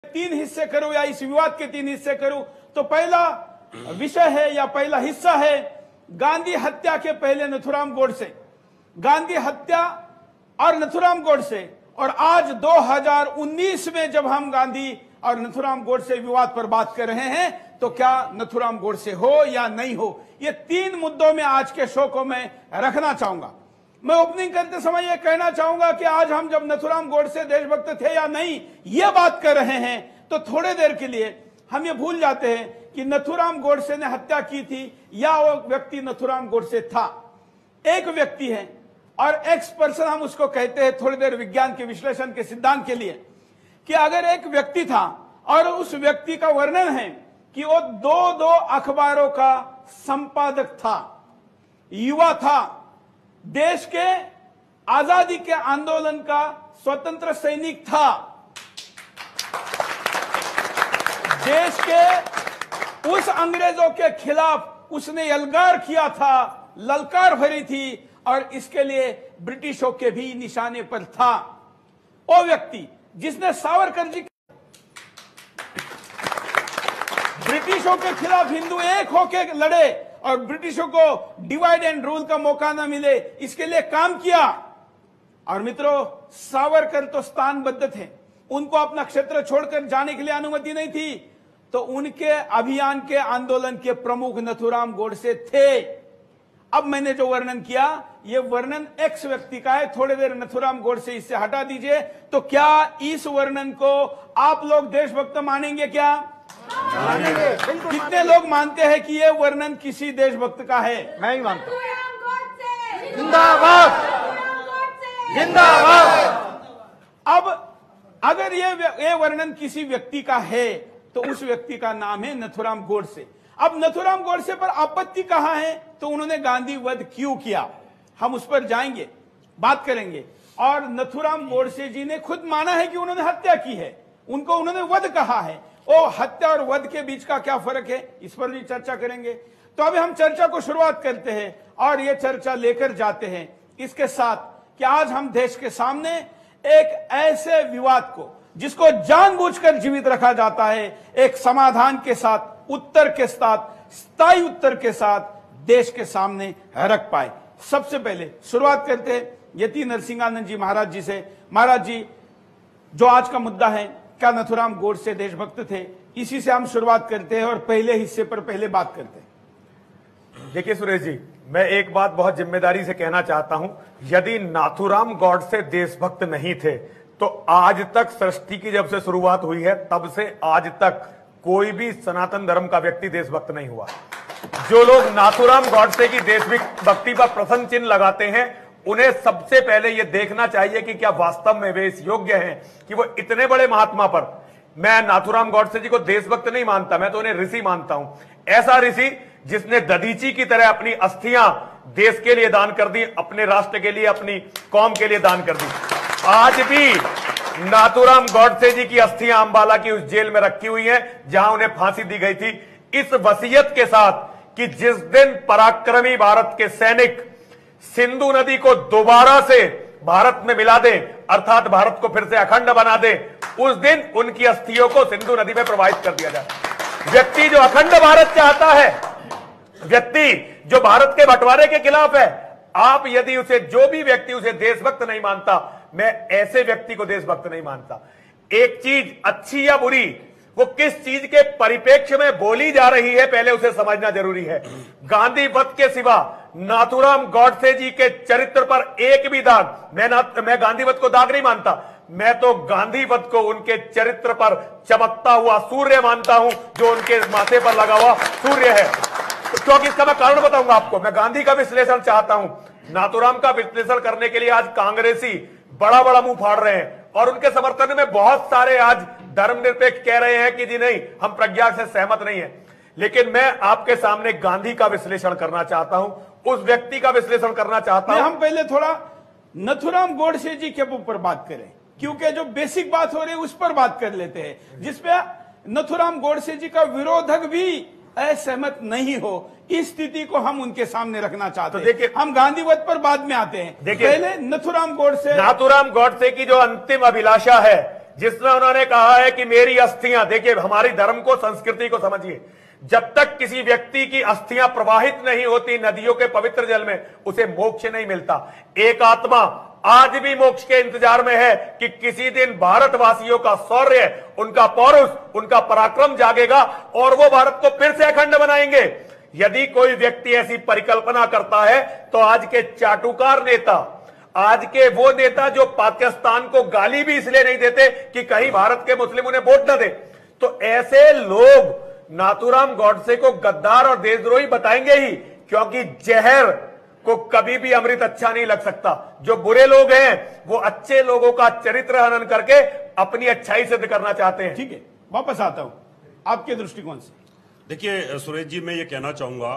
तीन हिस्से करूं या इस विवाद के तीन हिस्से करूं, तो पहला विषय है या पहला हिस्सा है गांधी हत्या के पहले नथुराम गोडसे, गांधी हत्या और नथुराम गोडसे। और आज 2019 में जब हम गांधी और नथुराम गोडसे विवाद पर बात कर रहे हैं, तो क्या नथुराम गोडसे हो या नहीं हो, ये तीन मुद्दों में आज के शो को मैं रखना चाहूंगा। मैं ओपनिंग करते समय यह कहना चाहूंगा कि आज हम जब नथुराम गोडसे देशभक्त थे या नहीं यह बात कर रहे हैं, तो थोड़े देर के लिए हम ये भूल जाते हैं कि नथुराम गोडसे ने हत्या की थी या वो व्यक्ति नथुराम गोडसे था। एक व्यक्ति है और एक्स पर्सन हम उसको कहते हैं, थोड़ी देर विज्ञान के विश्लेषण के सिद्धांत के लिए, कि अगर एक व्यक्ति था और उस व्यक्ति का वर्णन है कि वो दो अखबारों का संपादक था, युवा था, देश के आजादी के आंदोलन का स्वतंत्र सैनिक था, देश के उस अंग्रेजों के खिलाफ उसने यलगार किया था, ललकार भरी थी और इसके लिए ब्रिटिशों के भी निशाने पर था। वो व्यक्ति जिसने सावरकर जी ब्रिटिशों के खिलाफ हिंदू एक होकर लड़े और ब्रिटिशों को डिवाइड एंड रूल का मौका न मिले, इसके लिए काम किया। और मित्रों, सावरकर तो स्थानबद्ध थे, उनको अपना क्षेत्र छोड़कर जाने के लिए अनुमति नहीं थी, तो उनके अभियान के आंदोलन के प्रमुख नथुराम गोडसे थे। अब मैंने जो वर्णन किया, ये वर्णन एक्स व्यक्ति का है, थोड़ी देर नथुराम गोडसे इससे हटा दीजिए। तो क्या इस वर्णन को आप लोग देशभक्त मानेंगे? क्या मानेंगे? कितने लोग मानते हैं कि यह वर्णन किसी देशभक्त का है? मैं ही मानता हूं। जिंदाबाद, जिंदाबाद। अब अगर ये वर्णन किसी व्यक्ति का है, तो उस व्यक्ति का नाम है नथुराम गोडसे। अब नथुराम गोडसे पर आपत्ति कहां है? तो उन्होंने गांधी वध क्यों किया, हम उस पर जाएंगे, बात करेंगे। और नथुराम गोडसे जी ने खुद माना है कि उन्होंने हत्या की है, उनको उन्होंने वध कहा है। ओ हत्या और वध के बीच का क्या फर्क है, इस पर भी चर्चा करेंगे। तो अभी हम चर्चा को शुरुआत करते हैं और ये चर्चा लेकर जाते हैं इसके साथ कि आज हम देश के सामने एक ऐसे विवाद को, जिसको जानबूझकर जीवित रखा जाता है, एक समाधान के साथ, उत्तर के साथ, स्थायी उत्तर के साथ देश के सामने रख पाए। सबसे पहले शुरुआत करते हैं यति नरसिंहानंद जी महाराज जी से। महाराज जी, जो आज का मुद्दा है, क्या नथुराम गोडसे देशभक्त थे, इसी से हम शुरुआत करते हैं और पहले हिस्से पर पहले बात करते हैं। देखिए सुरेश जी, मैं एक बात बहुत जिम्मेदारी से कहना चाहता हूं, यदि नाथुराम गोडसे देशभक्त नहीं थे तो आज तक सृष्टि की जब से शुरुआत हुई है तब से आज तक कोई भी सनातन धर्म का व्यक्ति देशभक्त नहीं हुआ। जो लोग नाथुराम गोडसे की देशभक्ति पर प्रश्न चिन्ह लगाते हैं, उन्हें सबसे पहले यह देखना चाहिए कि क्या वास्तव में वे इस योग्य हैं कि वो इतने बड़े महात्मा पर। मैं नाथुराम गोडसे जी को देशभक्त नहीं मानता, मैं तो उन्हें ऋषि मानता हूं। ऐसा ऋषि जिसने दधीची की तरह अपनी अस्थियां देश के लिए दान कर दी, अपने राष्ट्र के लिए, अपनी कौम के लिए दान कर दी। आज भी नाथुराम गोडसे जी की अस्थियां अंबाला की उस जेल में रखी हुई हैं जहां उन्हें फांसी दी गई थी, इस वसीयत के साथ कि जिस दिन पराक्रमी भारत के सैनिक सिंधु नदी को दोबारा से भारत में मिला दे, अर्थात भारत को फिर से अखंड बना दे, उस दिन उनकी अस्थियों को सिंधु नदी में प्रवाहित कर दिया जाए। व्यक्ति जो अखंड भारत चाहता है, व्यक्ति जो भारत के बंटवारे के खिलाफ है, आप यदि उसे, जो भी व्यक्ति उसे देशभक्त नहीं मानता, मैं ऐसे व्यक्ति को देशभक्त नहीं मानता। एक चीज अच्छी या बुरी, वो किस चीज के परिप्रेक्ष्य में बोली जा रही है, पहले उसे समझना जरूरी है। गांधी वध के सिवा नाथुराम गोडसे जी के चरित्र पर एक भी दाग, मैं गांधी वध को दाग नहीं मानता, मैं तो गांधी वध को उनके चरित्र पर चमकता हुआ सूर्य मानता हूं, जो उनके माथे पर लगा हुआ सूर्य है। क्योंकि इसका मैं कारण बताऊंगा आपको। मैं गांधी का विश्लेषण चाहता हूं, नाथुराम का विश्लेषण करने के लिए आज कांग्रेसी बड़ा बड़ा मुंह फाड़ रहे हैं और उनके समर्थन में बहुत सारे आज धर्मनिरपेक्ष कह रहे हैं कि जी नहीं, हम प्रज्ञा से सहमत नहीं है। लेकिन मैं आपके सामने गांधी का विश्लेषण करना चाहता हूं, उस व्यक्ति का विश्लेषण करना चाहता हूं। हम पहले थोड़ा नथुराम गोडसे जी के ऊपर बात करें, क्योंकि जो बेसिक बात हो रही है उस पर बात कर लेते हैं, जिसपे नथुराम गोडसे जी का विरोधक भी असहमत नहीं हो, इस स्थिति को हम उनके सामने रखना चाहते हैं। देखिए, हम गांधीवध पर बाद में आते हैं। देखिए, पहले नाथुराम गोडसे की जो अंतिम अभिलाषा है जिसमें उन्होंने कहा है कि मेरी अस्थियां, देखिए हमारी धर्म को, संस्कृति को समझिए, जब तक किसी व्यक्ति की अस्थियां प्रवाहित नहीं होती नदियों के पवित्र जल में, उसे मोक्ष नहीं मिलता। एक आत्मा आज भी मोक्ष के इंतजार में है कि किसी दिन भारतवासियों का शौर्य, उनका पौरुष, उनका पराक्रम जागेगा और वो भारत को फिर से अखंड बनाएंगे। यदि कोई व्यक्ति ऐसी परिकल्पना करता है तो आज के चाटुकार नेता, आज के वो नेता जो पाकिस्तान को गाली भी इसलिए नहीं देते कि कहीं भारत के मुस्लिम उन्हें वोट न दे, तो ऐसे लोग नाथूराम गॉडसे को गद्दार और देशद्रोही बताएंगे ही, क्योंकि जहर को कभी भी अमृत अच्छा नहीं लग सकता। जो बुरे लोग हैं वो अच्छे लोगों का चरित्र हनन करके अपनी अच्छाई सिद्ध करना चाहते हैं। ठीक है, वापस आता हूं आपके दृष्टिकोण से। देखिए सुरेश जी, मैं ये कहना चाहूंगा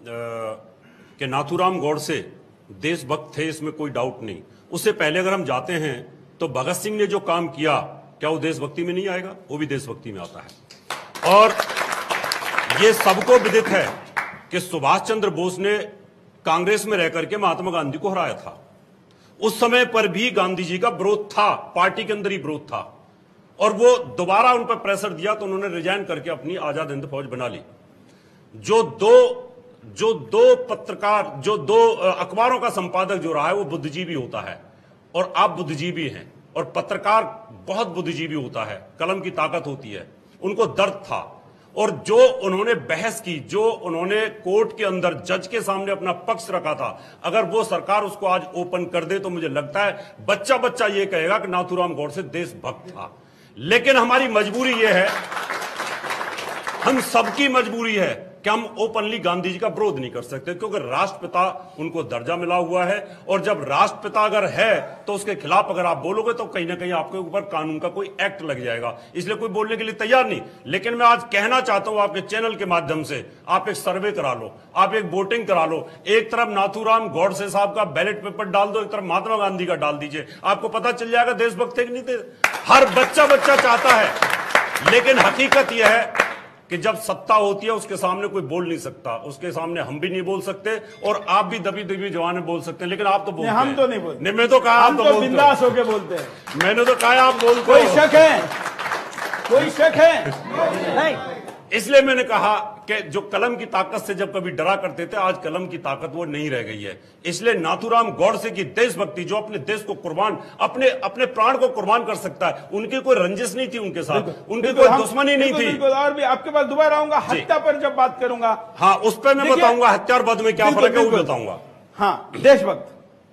कि नाथूराम गॉडसे देशभक्त थे, इसमें कोई डाउट नहीं। उससे पहले अगर हम जाते हैं तो भगत सिंह ने जो काम किया, क्या वो देशभक्ति में नहीं आएगा? वो भी देशभक्ति में आता है। और ये सबको विदित है कि सुभाष चंद्र बोस ने कांग्रेस में रहकर के महात्मा गांधी को हराया था। उस समय पर भी गांधी जी का विरोध था, पार्टी के अंदर ही विरोध था, और वो दोबारा उन पर प्रेशर दिया तो उन्होंने रिजाइन करके अपनी आजाद हिंद फौज बना ली। जो दो पत्रकार, जो दो अखबारों का संपादक जो रहा है वो बुद्धिजीवी होता है, और आप बुद्धिजीवी हैं, और पत्रकार बहुत बुद्धिजीवी होता है, कलम की ताकत होती है। उनको दर्द था, और जो उन्होंने बहस की, जो उन्होंने कोर्ट के अंदर जज के सामने अपना पक्ष रखा था, अगर वो सरकार उसको आज ओपन कर दे तो मुझे लगता है बच्चा बच्चा ये कहेगा कि नाथूराम गॉडसे देशभक्त था। लेकिन हमारी मजबूरी ये है, हम सबकी मजबूरी है कि हम ओपनली गांधी जी का विरोध नहीं कर सकते, क्योंकि राष्ट्रपिता उनको दर्जा मिला हुआ है, और जब राष्ट्रपिता अगर है तो उसके खिलाफ अगर आप बोलोगे तो कहीं ना कहीं आपके ऊपर कानून का कोई एक्ट लग जाएगा। इसलिए कोई बोलने के लिए तैयार नहीं। लेकिन मैं आज कहना चाहता हूं आपके चैनल के माध्यम से, आप एक सर्वे करा लो, आप एक वोटिंग करा लो। एक तरफ नाथूराम गॉडसे साहब का बैलेट पेपर डाल दो, एक तरफ महात्मा गांधी का डाल दीजिए, आपको पता चल जाएगा देशभक्त थे कि नहीं थे। हर बच्चा चाहता है, लेकिन हकीकत यह है कि जब सत्ता होती है उसके सामने कोई बोल नहीं सकता, उसके सामने हम भी नहीं बोल सकते, और आप भी दबी दबी जवान बोल सकते हैं, लेकिन आप तो बोलते हैं। हम तो नहीं बोलते। नहीं, मैं तो कहा हम तो बिंदास होके बोलते हैं। मैंने तो कहा आप बोलते। कोई शक है? कोई शक है? नहीं। इसलिए मैंने कहा कि जो कलम की ताकत से जब कभी डरा करते थे, आज कलम की ताकत वो नहीं रह गई है। इसलिए नाथूराम गॉडसे की देशभक्ति, जो अपने देश को कुर्बान, अपने प्राण को कुर्बान कर सकता है, उनकी कोई रंजिश नहीं थी उनके साथ, उनकी कोई दुश्मनी नहीं थी। और भी आपके पास दोबारा आऊंगा, हत्या पर जब बात करूंगा, हाँ उस पर मैं बताऊंगा हत्या और वध में क्या फर्क है, वो बताऊंगा। हाँ, देशभक्त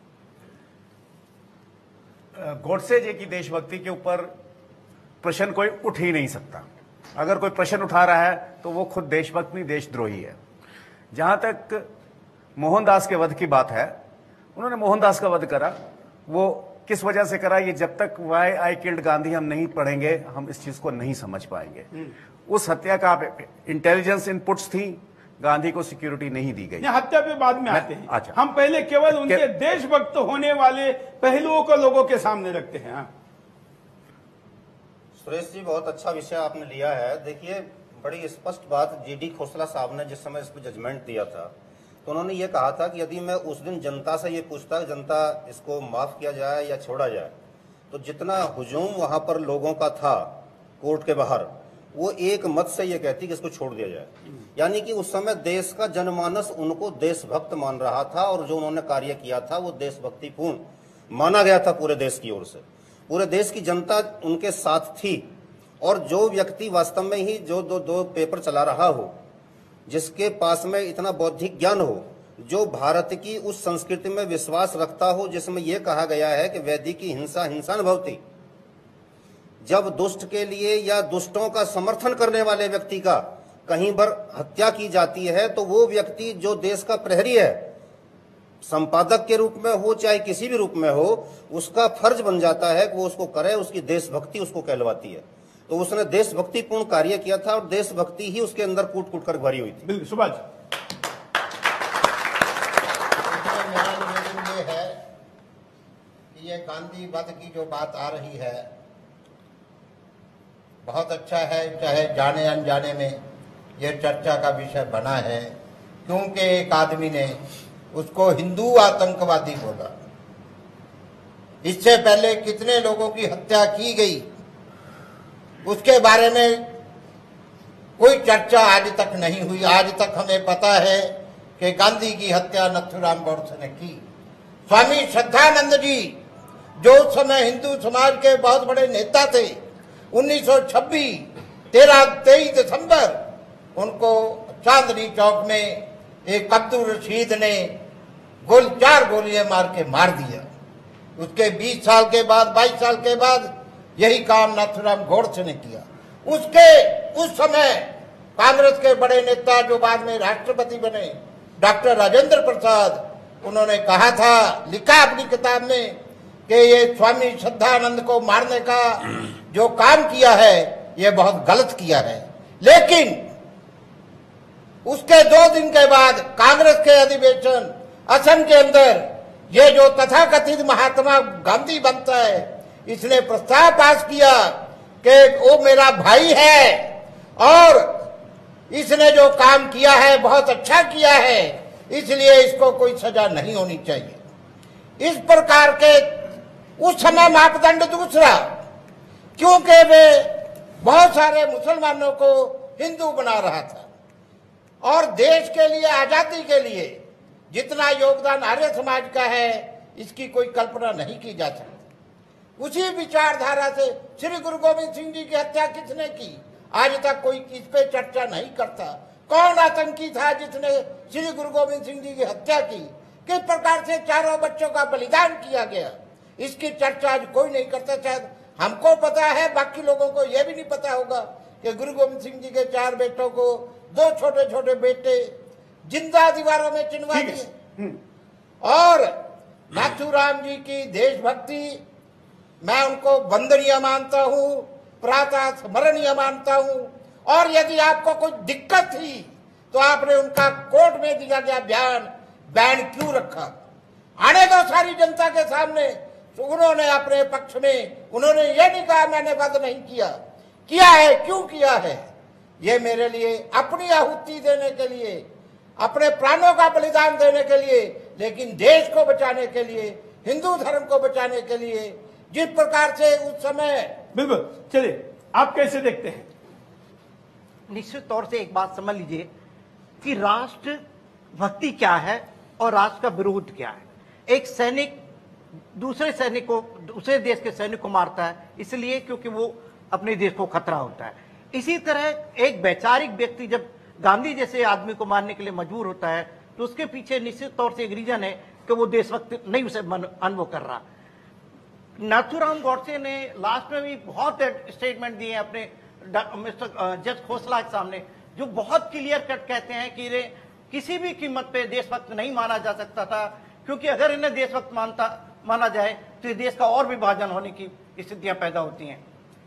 गॉडसे जी की देशभक्ति के ऊपर प्रश्न कोई उठ ही नहीं सकता। अगर कोई प्रश्न उठा रहा है तो वो खुद देशभक्त नहीं, देशद्रोही है। जहां तक मोहनदास के वध की बात है, उन्होंने मोहनदास का वध करा, वो किस वजह से करा, ये जब तक वाई आई किल्ड गांधी हम नहीं पढ़ेंगे हम इस चीज को नहीं समझ पाएंगे। उस हत्या का इंटेलिजेंस इनपुट्स थी, गांधी को सिक्योरिटी नहीं दी गई। हत्या पे बाद में आते हैं। अच्छा, हम पहले केवल उनके देशभक्त होने वाले पहलुओं को लोगों के सामने रखते हैं। हाँ। सुरेश जी, बहुत अच्छा विषय आपने लिया है। देखिए, बड़ी स्पष्ट बात जीडी खोसला साहब ने जिस समय इस पर जजमेंट दिया था, तो उन्होंने ये कहा था कि यदि मैं उस दिन जनता से ये पूछता, जनता इसको माफ किया जाए या छोड़ा जाए, तो जितना हुजूम वहां पर लोगों का था कोर्ट के बाहर, वो एक मत से ये कहती कि इसको छोड़ दिया जाए। यानी कि उस समय देश का जनमानस उनको देशभक्त मान रहा था, और जो उन्होंने कार्य किया था वो देशभक्तिपूर्ण माना गया था पूरे देश की ओर से। पूरे देश की जनता उनके साथ थी, और जो व्यक्ति वास्तव में ही जो दो पेपर चला रहा हो, जिसके पास में इतना बौद्धिक ज्ञान हो, जो भारत की उस संस्कृति में विश्वास रखता हो जिसमें यह कहा गया है कि वैदिक की हिंसा हिंसा न भवति, जब दुष्ट के लिए या दुष्टों का समर्थन करने वाले व्यक्ति का कहीं पर हत्या की जाती है, तो वो व्यक्ति जो देश का प्रहरी है, संपादक के रूप में हो चाहे किसी भी रूप में हो, उसका फर्ज बन जाता है कि वो उसको करे, उसकी देशभक्ति उसको कहलवाती है। तो उसने देशभक्तिपूर्ण कार्य किया था, और देशभक्ति ही उसके अंदर कूट कूट कर भरी हुई थी। बिल्कुल। सुभाष, मेरा निवेदन ये है कि ये गांधी वध की जो बात आ रही है, बहुत अच्छा है, चाहे जाने अनजाने में ये चर्चा का विषय बना है, क्योंकि एक आदमी ने उसको हिंदू आतंकवादी बोला। इससे पहले कितने लोगों की हत्या की गई उसके बारे में कोई चर्चा आज तक नहीं हुई। आज तक हमें पता है कि गांधी की हत्या नथुराम गोडसे ने की। स्वामी श्रद्धानंद जी जो उस समय हिंदू समाज के बहुत बड़े नेता थे, 1926 23 दिसंबर उनको चांदनी चौक में एक अब्दुल रशीद ने 4 गोलियां मार के मार दिया। उसके 20 साल के बाद 22 साल के बाद यही काम नाथूराम गोडसे ने किया। उस समय कांग्रेस के बड़े नेता जो बाद में राष्ट्रपति बने, डॉक्टर राजेंद्र प्रसाद, उन्होंने कहा था, लिखा अपनी किताब में कि ये स्वामी श्रद्धानंद को मारने का जो काम किया है ये बहुत गलत किया है। लेकिन उसके 2 दिन के बाद कांग्रेस के अधिवेशन असम के अंदर ये जो तथाकथित महात्मा गांधी बनता है, इसने प्रस्ताव पास किया कि वो मेरा भाई है और इसने जो काम किया है बहुत अच्छा किया है, इसलिए इसको कोई सजा नहीं होनी चाहिए। इस प्रकार के उस समय मापदंड दूसरा, क्योंकि वे बहुत सारे मुसलमानों को हिंदू बना रहा था और देश के लिए, आजादी के लिए जितना योगदान आर्य समाज का है इसकी कोई कल्पना नहीं की जा सकती। उसी विचारधारा से श्री गुरु गोविंद सिंह जी की हत्या किसने की, आज तक कोई इस पे चर्चा नहीं करता। कौन आतंकी था जिसने श्री गुरु गोविंद सिंह जी की हत्या की, किस प्रकार से 4 बच्चों का बलिदान किया गया, इसकी चर्चा आज कोई नहीं करता। शायद हमको पता है, बाकी लोगों को यह भी नहीं पता होगा कि गुरु गोविंद सिंह जी के 4 बेटों को 2 छोटे छोटे बेटे जिंदा दीवारों में चिनवा दिए। और नाथूराम जी की देशभक्ति मैं उनको वंदनीय मानता हूं, प्रातः स्मरणीय मानता हूं। और यदि आपको कोई दिक्कत थी तो आपने उनका कोर्ट में दिया गया बयान क्यों रखा? आने दो सारी जनता के सामने। तो उन्होंने अपने पक्ष में उन्होंने ये नहीं कहा मैंने वध नहीं किया है। क्यों किया है? ये मेरे लिए अपनी आहुति देने के लिए, अपने प्राणों का बलिदान देने के लिए, लेकिन देश को बचाने के लिए, हिंदू धर्म को बचाने के लिए, जिस प्रकार से उस समय। बिल्कुल, चलिए आप कैसे देखते हैं? निश्चित तौर से एक बात समझ लीजिए कि राष्ट्र भक्ति क्या है और राष्ट्र का विरोध क्या है। एक सैनिक दूसरे देश के सैनिक को मारता है इसलिए क्योंकि वो अपने देश को खतरा होता है। इसी तरह एक वैचारिक व्यक्ति जब गांधी जैसे आदमी को मारने के लिए मजबूर होता है तो उसके पीछे निश्चित तौर से एक रीजन है कि वो देशभक्ति नहीं उसे अनुभव कर रहा। नाथूराम गोडसे ने लास्ट में भी बहुत स्टेटमेंट दिए हैं अपने मिस्टर जज खोसला के सामने, जो बहुत क्लियर कट कहते हैं कि रे किसी भी कीमत पे देशभक्त नहीं माना जा सकता था, क्योंकि अगर इन्हें देशभक्त माना जाए तो ये देश का और विभाजन होने की स्थितियां पैदा होती हैं।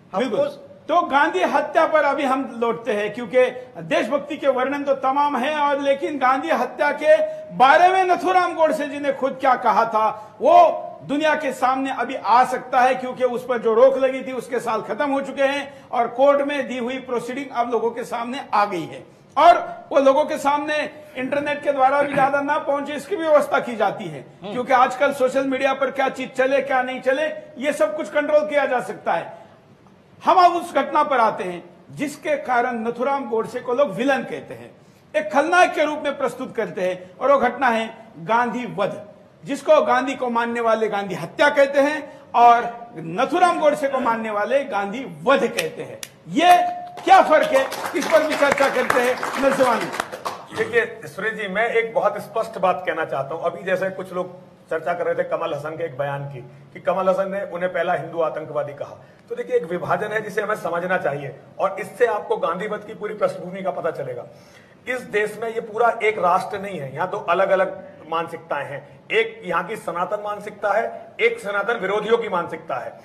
तो गांधी हत्या पर अभी हम लौटते हैं, क्योंकि देशभक्ति के वर्णन तो तमाम है, और लेकिन गांधी हत्या के बारे में नथूराम गोडसे जी ने खुद क्या कहा था वो दुनिया के सामने अभी आ सकता है, क्योंकि उस पर जो रोक लगी थी उसके साल खत्म हो चुके हैं और कोर्ट में दी हुई प्रोसीडिंग अब लोगों के सामने आ गई है, और वो लोगों के सामने इंटरनेट के द्वारा भी ज्यादा ना पहुंचे इसकी भी व्यवस्था की जाती है, क्योंकि आजकल सोशल मीडिया पर क्या चीज चले क्या नहीं चले ये सब कुछ कंट्रोल किया जा सकता है। हम अब उस घटना पर आते हैं जिसके कारण नथूराम गोडसे को लोग विलन कहते हैं, एक खलनायक के रूप में प्रस्तुत करते हैं, और वो घटना है गांधी वध, जिसको गांधी को मानने वाले गांधी हत्या कहते हैं और नथूराम गोडसे को मानने वाले गांधी वध कहते हैं। ये क्या फर्क है, इस पर भी चर्चा करते हैं। नरसिम्हा, देखिए सुरेश जी, मैं एक बहुत स्पष्ट बात कहना चाहता हूं। अभी जैसे कुछ लोग चर्चा कर रहे थे कमल हसन के एक बयान की कि कमल हसन ने उन्हें पहला हिंदू आतंकवादी कहा, तो देखिए एक विभाजन है जिसे हमें समझना चाहिए, और इससे आपको गांधीवध की पूरी पृष्ठभूमि का पता चलेगा। इस देश में ये पूरा एक राष्ट्र नहीं है, यहाँ 2 अलग अलग मानसिकताएं हैं। एक यहाँ की सनातन मानसिकता है, एक सनातन विरोधियों की मानसिकता है।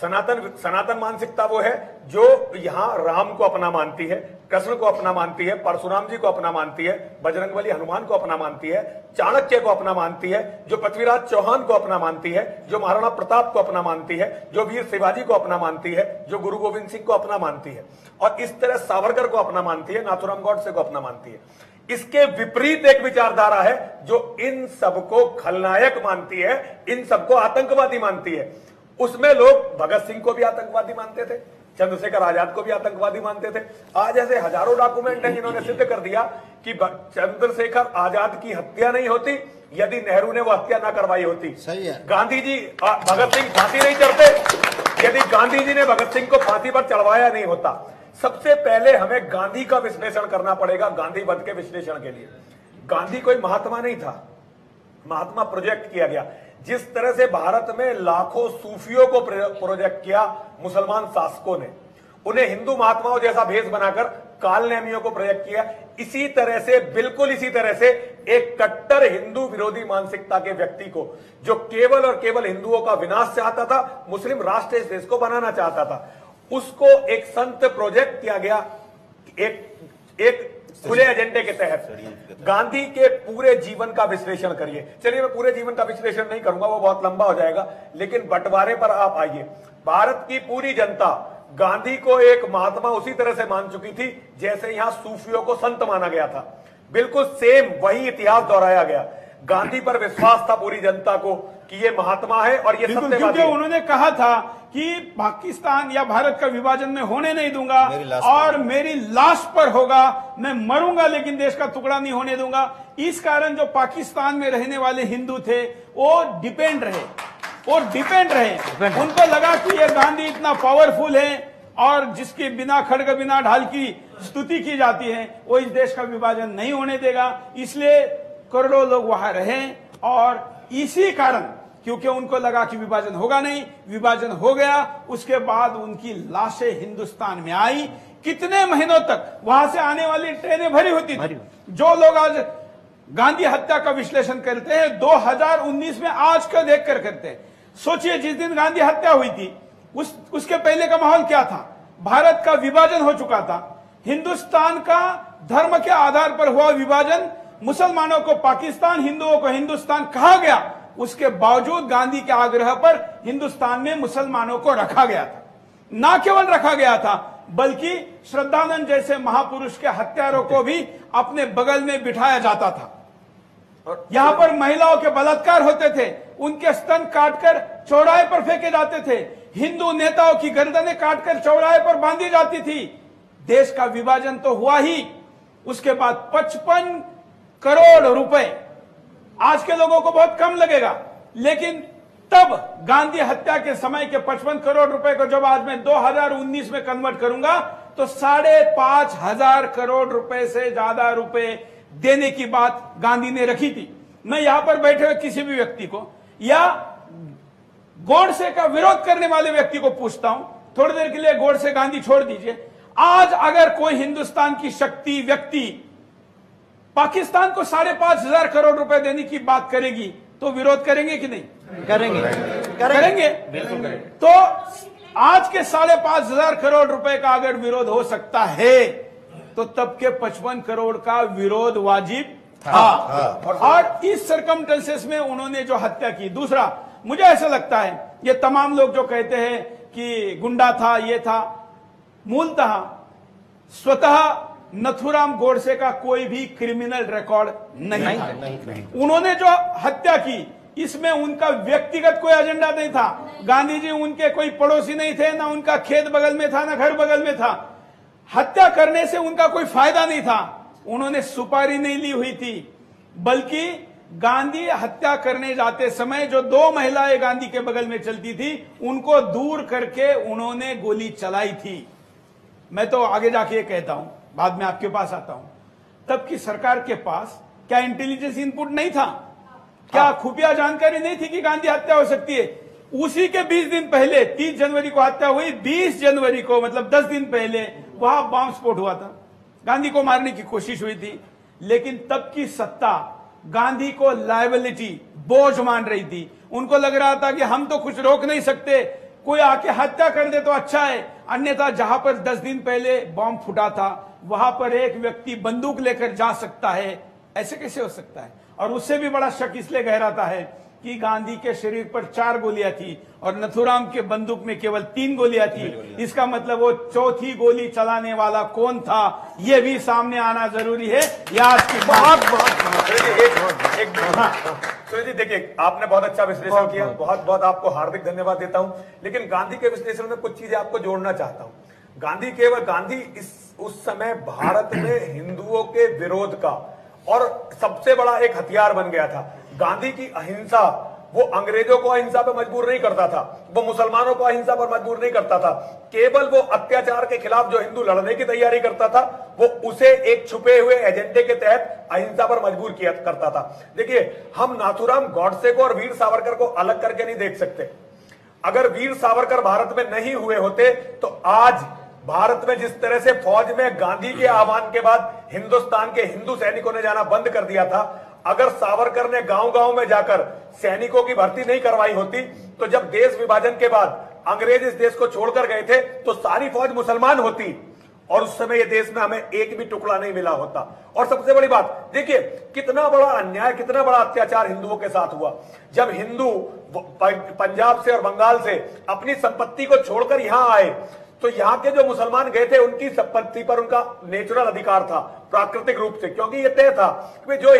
सनातन मानसिकता वो है जो यहाँ राम को अपना मानती है, कृष्ण को अपना मानती है, परशुराम जी को अपना मानती है, बजरंगबली हनुमान को अपना मानती है, चाणक्य को अपना मानती है, जो पृथ्वीराज चौहान को अपना मानती है, जो महाराणा प्रताप को अपना मानती है, जो वीर शिवाजी को अपना मानती है, जो गुरु गोविंद सिंह को अपना मानती है, और इस तरह सावरकर को अपना मानती है, नाथूराम गोडसे को अपना मानती है। इसके विपरीत एक विचारधारा है जो इन सबको खलनायक मानती है, इन सबको आतंकवादी मानती है। उसमें लोग भगत सिंह को भी आतंकवादी मानते थे, चंद्रशेखर आजाद को भी आतंकवादी मानते थे। आज ऐसे हजारों डॉक्यूमेंट हैं जिन्होंने सिद्ध कर दिया कि चंद्रशेखर आजाद की हत्या नहीं होती यदि नेहरू ने वो हत्या ना करवाई होती। सही है। गांधी जी भगत सिंह फांसी नहीं चढ़ते यदि गांधी जी ने भगत सिंह को फांसी पर चढ़वाया नहीं होता। सबसे पहले हमें गांधी का विश्लेषण करना पड़ेगा। गांधी वध के विश्लेषण के लिए गांधी कोई महात्मा नहीं था, महात्मा प्रोजेक्ट किया गया। जिस तरह से भारत में लाखों सूफियों को प्रोजेक्ट किया मुसलमान शासकों ने, उन्हें हिंदू महात्माओं जैसा भेष बनाकर कालनेमियों को प्रोजेक्ट किया, इसी तरह से बिल्कुल इसी तरह से एक कट्टर हिंदू विरोधी मानसिकता के व्यक्ति को, जो केवल और केवल हिंदुओं का विनाश चाहता था, मुस्लिम राष्ट्र इस देश को बनाना चाहता था, उसको एक संत प्रोजेक्ट किया गया एक खुले एजेंडे के तहत। गांधी के पूरे जीवन का विश्लेषण करिए। चलिए मैं पूरे जीवन का विश्लेषण नहीं करूंगा, वो बहुत लंबा हो जाएगा, लेकिन बंटवारे पर आप आइए। भारत की पूरी जनता गांधी को एक महात्मा उसी तरह से मान चुकी थी जैसे यहां सूफियों को संत माना गया था। बिल्कुल सेम वही इतिहास दोहराया गया। गांधी पर विश्वास था पूरी जनता को कि ये महात्मा है और ये सत्यवादी है। क्योंकि उन्होंने कहा था कि पाकिस्तान या भारत का विभाजन मैं होने नहीं दूंगा और मेरी लाश पर होगा, मैं मरूंगा लेकिन देश का टुकड़ा नहीं होने दूंगा। इस कारण जो पाकिस्तान में रहने वाले हिंदू थे वो डिपेंड रहे। उनको लगा कि ये गांधी इतना पावरफुल है और जिसके बिना खड़ग बिना ढाल की स्तुति की जाती है, वो इस देश का विभाजन नहीं होने देगा। इसलिए करोड़ों लोग वहां रहे और इसी कारण, क्योंकि उनको लगा कि विभाजन होगा नहीं, विभाजन हो गया, उसके बाद उनकी लाशें हिंदुस्तान में आई। कितने महीनों तक वहां से आने वाली ट्रेनें भरी होती थी। जो लोग आज गांधी हत्या का विश्लेषण करते हैं 2019 में आज का देखकर करते हैं। सोचिए जिस दिन गांधी हत्या हुई थी उसके पहले का माहौल क्या था। भारत का विभाजन हो चुका था, हिंदुस्तान का धर्म के आधार पर हुआ विभाजन, मुसलमानों को पाकिस्तान, हिंदुओं को हिंदुस्तान कहा गया। उसके बावजूद गांधी के आग्रह पर हिंदुस्तान में मुसलमानों को रखा गया था। ना केवल रखा गया था बल्कि श्रद्धानंद जैसे महापुरुष के हत्यारों को भी अपने बगल में बिठाया जाता था। और यहां पर महिलाओं के बलात्कार होते थे, उनके स्तन काटकर चौराहे पर फेंके जाते थे, हिंदू नेताओं की गर्दनें काटकर चौराहे पर बांधी जाती थी। देश का विभाजन तो हुआ ही, उसके बाद 55 करोड़ रुपए, आज के लोगों को बहुत कम लगेगा, लेकिन तब गांधी हत्या के समय के 55 करोड़ रुपए को जब आज मैं 2019 में कन्वर्ट करूंगा तो 5,500 करोड़ रुपए से ज्यादा रुपए देने की बात गांधी ने रखी थी। मैं यहां पर बैठे हुए किसी भी व्यक्ति को या गोडसे का विरोध करने वाले व्यक्ति को पूछता हूं, थोड़ी देर के लिए गोडसे गांधी छोड़ दीजिए, आज अगर कोई हिंदुस्तान की शक्ति व्यक्ति पाकिस्तान को 5,500 करोड़ रुपए देने की बात करेगी तो विरोध करेंगे कि नहीं? करेंगे। बिल्कुल करेंगे। तो आज के 5,500 करोड़ रुपए का अगर विरोध हो सकता है तो तब के 55 करोड़ का विरोध वाजिब था। और इस सर्कमस्टेंसेस में उन्होंने जो हत्या की। दूसरा, मुझे ऐसा लगता है ये तमाम लोग जो कहते हैं कि गुंडा था, ये था, मूलतः स्वतः नथुराम गोडसे का कोई भी क्रिमिनल रिकॉर्ड नहीं था। उन्होंने जो हत्या की इसमें उनका व्यक्तिगत कोई एजेंडा नहीं था। गांधी जी उनके कोई पड़ोसी नहीं थे, ना उनका खेत बगल में था, ना घर बगल में था। हत्या करने से उनका कोई फायदा नहीं था, उन्होंने सुपारी नहीं ली हुई थी, बल्कि गांधी हत्या करने जाते समय जो 2 महिलाएं गांधी के बगल में चलती थी उनको दूर करके उन्होंने गोली चलाई थी। मैं तो आगे जाके ये कहता हूं, बाद में आपके पास आता हूं, तब की सरकार के पास क्या इंटेलिजेंस इनपुट नहीं था? क्या खुफिया जानकारी नहीं थी कि गांधी हत्या हो सकती है? उसी के 20 दिन पहले 30 जनवरी को हत्या हुई, 20 जनवरी को मतलब 10 दिन पहले वहां बम स्फोट हुआ था। गांधी को मारने की कोशिश हुई थी, लेकिन तब की सत्ता गांधी को लायबिलिटी, बोझ मान रही थी। उनको लग रहा था कि हम तो कुछ रोक नहीं सकते, कोई आके हत्या कर दे तो अच्छा है, अन्यथा जहां पर 10 दिन पहले बम फूटा था वहां पर एक व्यक्ति बंदूक लेकर जा सकता है, ऐसे कैसे हो सकता है? और उससे भी बड़ा शक इसलिए गहराता है कि गांधी के शरीर पर 4 गोलियां थी और नथुराम के बंदूक में केवल 3 गोलियां थी। इसका मतलब वो चौथी गोली चलाने वाला कौन था, ये भी सामने आना जरूरी है। आज की बात सुरेश जी देखिए, आपने बहुत अच्छा विश्लेषण किया, बहुत बहुत आपको हार्दिक धन्यवाद देता हूं। लेकिन गांधी के विश्लेषण में कुछ चीजें आपको जोड़ना चाहता हूं। गांधी उस समय भारत में हिंदुओं के विरोध का और सबसे बड़ा एक हथियार बन गया था। गांधी की अहिंसा, वो अंग्रेजों को अहिंसा पर मजबूर नहीं करता था, वो मुसलमानों को अहिंसा पर मजबूर नहीं करता था, केवल वो अत्याचार के खिलाफ जो हिंदू लड़ने की तैयारी करता था, वो उसे एक छुपे हुए एजेंडे के तहत अहिंसा पर मजबूर किया करता था। देखिए, हम नाथूराम गॉडसे को और वीर सावरकर को अलग करके नहीं देख सकते। अगर वीर सावरकर भारत में नहीं हुए होते तो आज भारत में जिस तरह से फौज में गांधी के आह्वान के बाद हिंदुस्तान के हिंदू सैनिकों ने जाना बंद कर दिया था, अगर सावरकर ने गांव-गांव में जाकर सैनिकों की भर्ती नहीं करवाई होती, तो जब देश विभाजन के बाद अंग्रेज इस देश को छोड़कर गए थे तो सारी फौज मुसलमान होती और उस समय ये देश में हमें एक भी टुकड़ा नहीं मिला होता। और सबसे बड़ी बात देखिए, कितना बड़ा अन्याय, कितना बड़ा अत्याचार हिंदुओं के साथ हुआ। जब हिंदू पंजाब से और बंगाल से अपनी संपत्ति को छोड़कर यहां आए तो यहाँ के जो मुसलमान गए थे उनकी संपत्ति पर उनका नेचुरल अधिकार था, प्राकृतिक रूप से, क्योंकि ये तय था कि जो